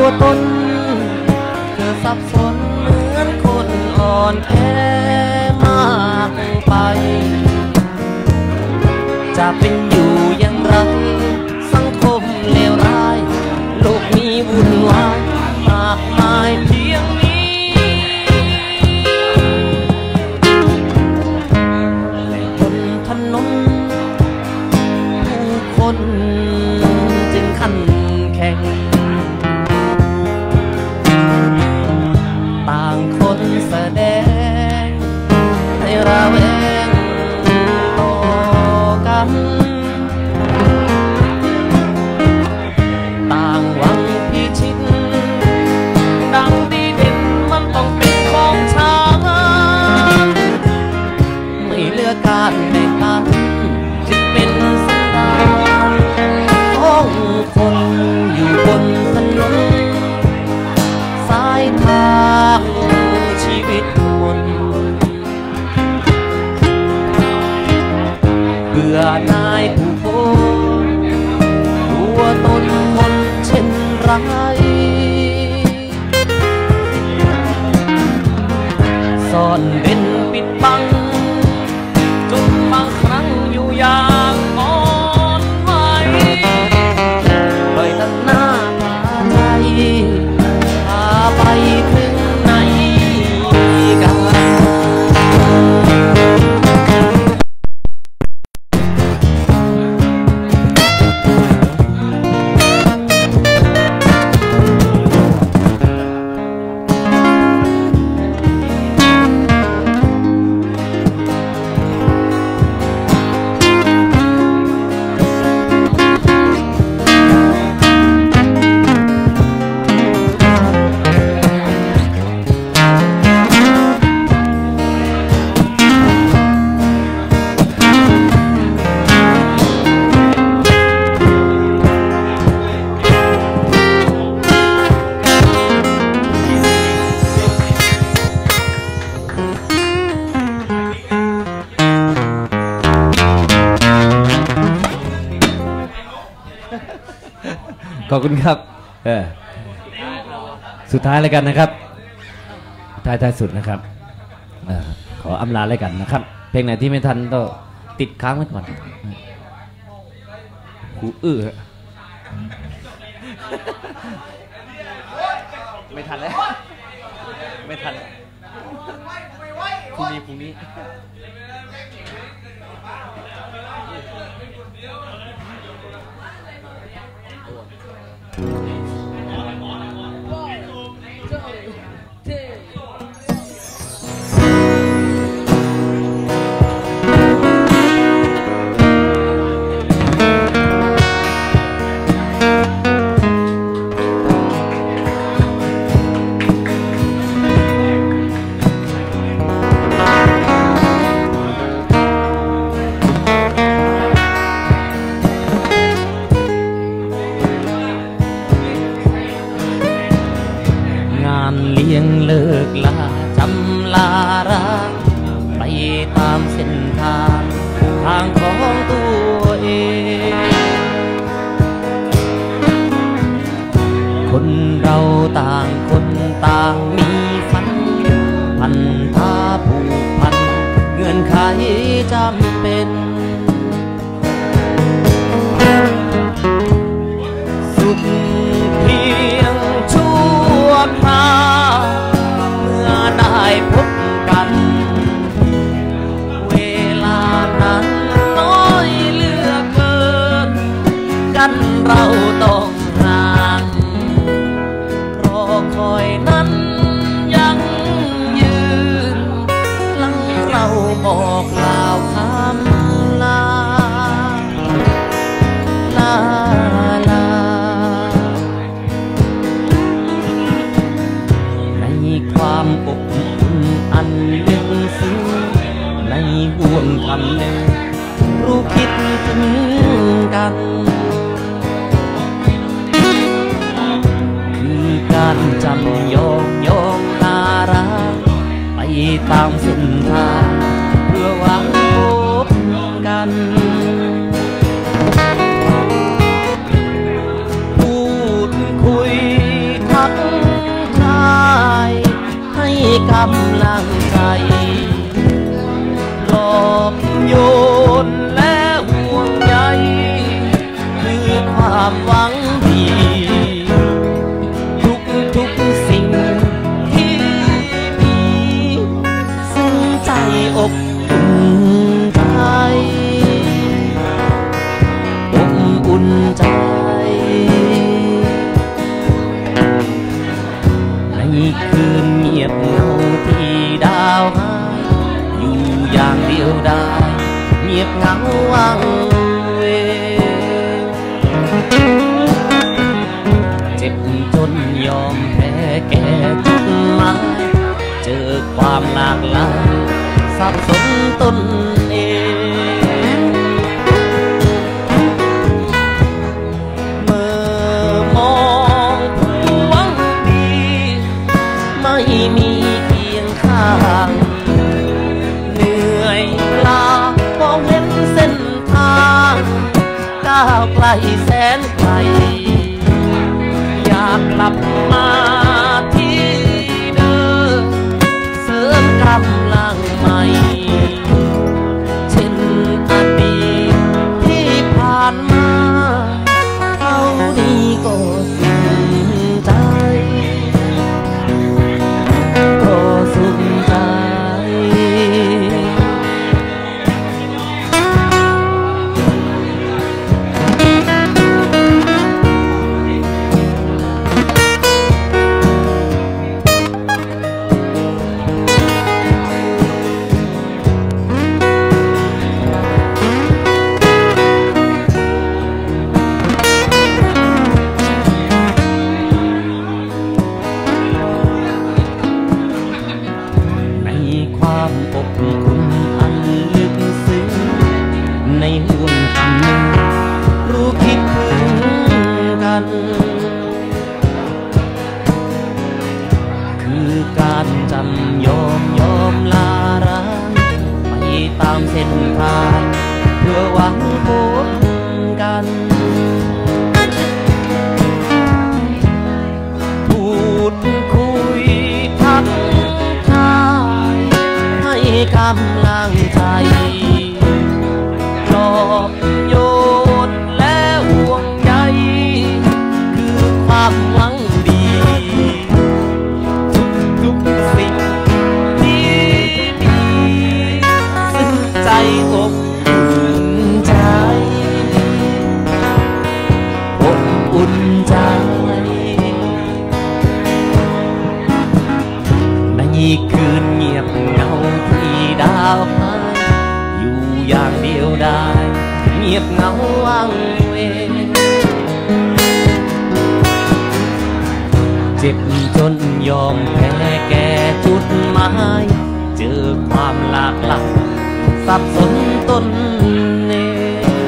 ตนเธอสับสนเหมือนคนอ่อนแอมากไปจะเป็นอยู่อย่างไรสังคมเลวร้ายโลกนี้วุ่นวายมากมายเพียงนี้แต่บนถนนผู้คนจึงขันแข่งต่างคนแสดงให้ระแวงต่อกันต่างหวังพิชิตดังดีเด่นมันต้องเป็นของฉันไม่เลือกการแบ่งปันจึงเป็นสันดานของคนอยู่บนถนนสายทางชีวิตคนเบื่อนายผู้คนตัวตนคนเช่นไรซ่อนเร้นปิดบังจนบางครั้งอยู่อย่างอ่อนไหวปล่อยตันหน้าใจพาไปถึงไหนกันขอบคุณครับสุดท้ายเลยกันนะครับท้ายสุดนะครับขออำลาเลยกันนะครับเพลงไหนที่ไม่ทันก็ติดค้างไว้ก่อนหูไม่ทันแล้วไม่ทันพรุ่งนี้เลี้ยงเลิกลาจำลารักไปตามเส้นทางของตัวเองคนเราต่างคนต่างมีฝันพันธะผูกพันเงื่อนไขจำเป็นสุขเพียงชั่วคราวเมื่อได้พบกันเวลานั้นน้อยเหลือเกินกันเราต้องห่างรอคอยนั้นยังยืนหลังเราบอกกล่าวคำลาความอบอุ่นอันลึกซึ้งในห่วงคำหนึ่งรู้คิดถึงกันคือการจำยองลารักไปตามเส้นทางเพื่อหวังพบกันพูดคุยทกทายให้กำลังใจปลอบโยนและห่วงใยคือความหวังดีทุกสิ่งที่มีซึ่งใจอบอุ่นใจอบอุ่นใจในคืนเงียบเหงาที่ดาวหายอยู่อย่างเดียวดายเงียบเหงาวังเวงเจ็บจนยอมแพ้แก่จุดหมายเจอความหลากหลายสับสนตนเองเมื่อมองผู้หวังดีไม่มีเคียงข้างเหนื่อยล้ามองเห็นเส้นทางก้าวไกลแสนไกลอยากกลับมาที่เดิมเสริมกำลังใหม่เช่นอดีตที่ผ่านมาเท่านี้ก็สุขใจก็สุขใจความอบอุ่นอันลึกซึ้งในห่วงคำหนึ่งรู้คิดถึงกันคือการจำยอมลาร้างไปตามเส้นทางเพื่อหวังพบกันพูดคุยทักทายให้กำลังใจปลอบโยนและห่วงใยคือความหวังดีทุกสิ่งที่มีซึ่งใจอบอุ่นใจอบอุ่นใจในคืนเงียบเหงาที่ดาวหายอยู่อย่างเดียวดายเงียบเหงาวังเวงเจ็บจนยอมแพ้แก่จุดหมายเจอความหลากหลายสับสนตนเอง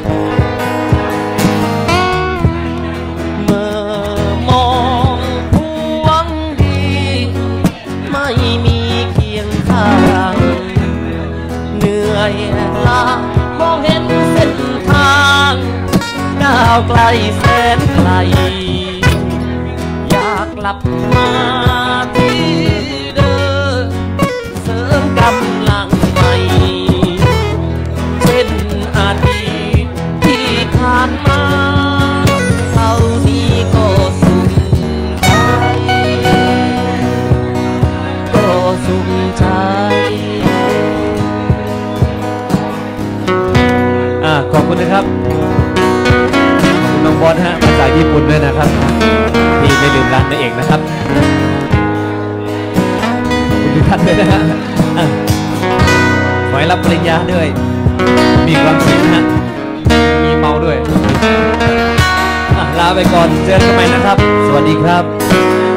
เมื่อมองผู้หวังดีไม่มีเคียงข้างเหนื่อยล้ามองเห็นเส้นทางก้าวไกลแสนไกลอยากกลับมาที่เดิมเสริมกำลังใหม่เช่นอดีตที่ผ่านมาเท่านี้ก็สุขใจก็สุขใจขอบคุณนะครับขอบคุณน้องบอสฮะภาษาญี่ปุ่นด้วยนะครับที่ไม่ลืมร้านตัวเองนะครับขอบคุณทุกท่านด้วยนะฮะขอให้รับปริญญาด้วยมีความสุขนะฮะมีเมาด้วยลาไปก่อนเจอกันใหม่นะครับสวัสดีครับ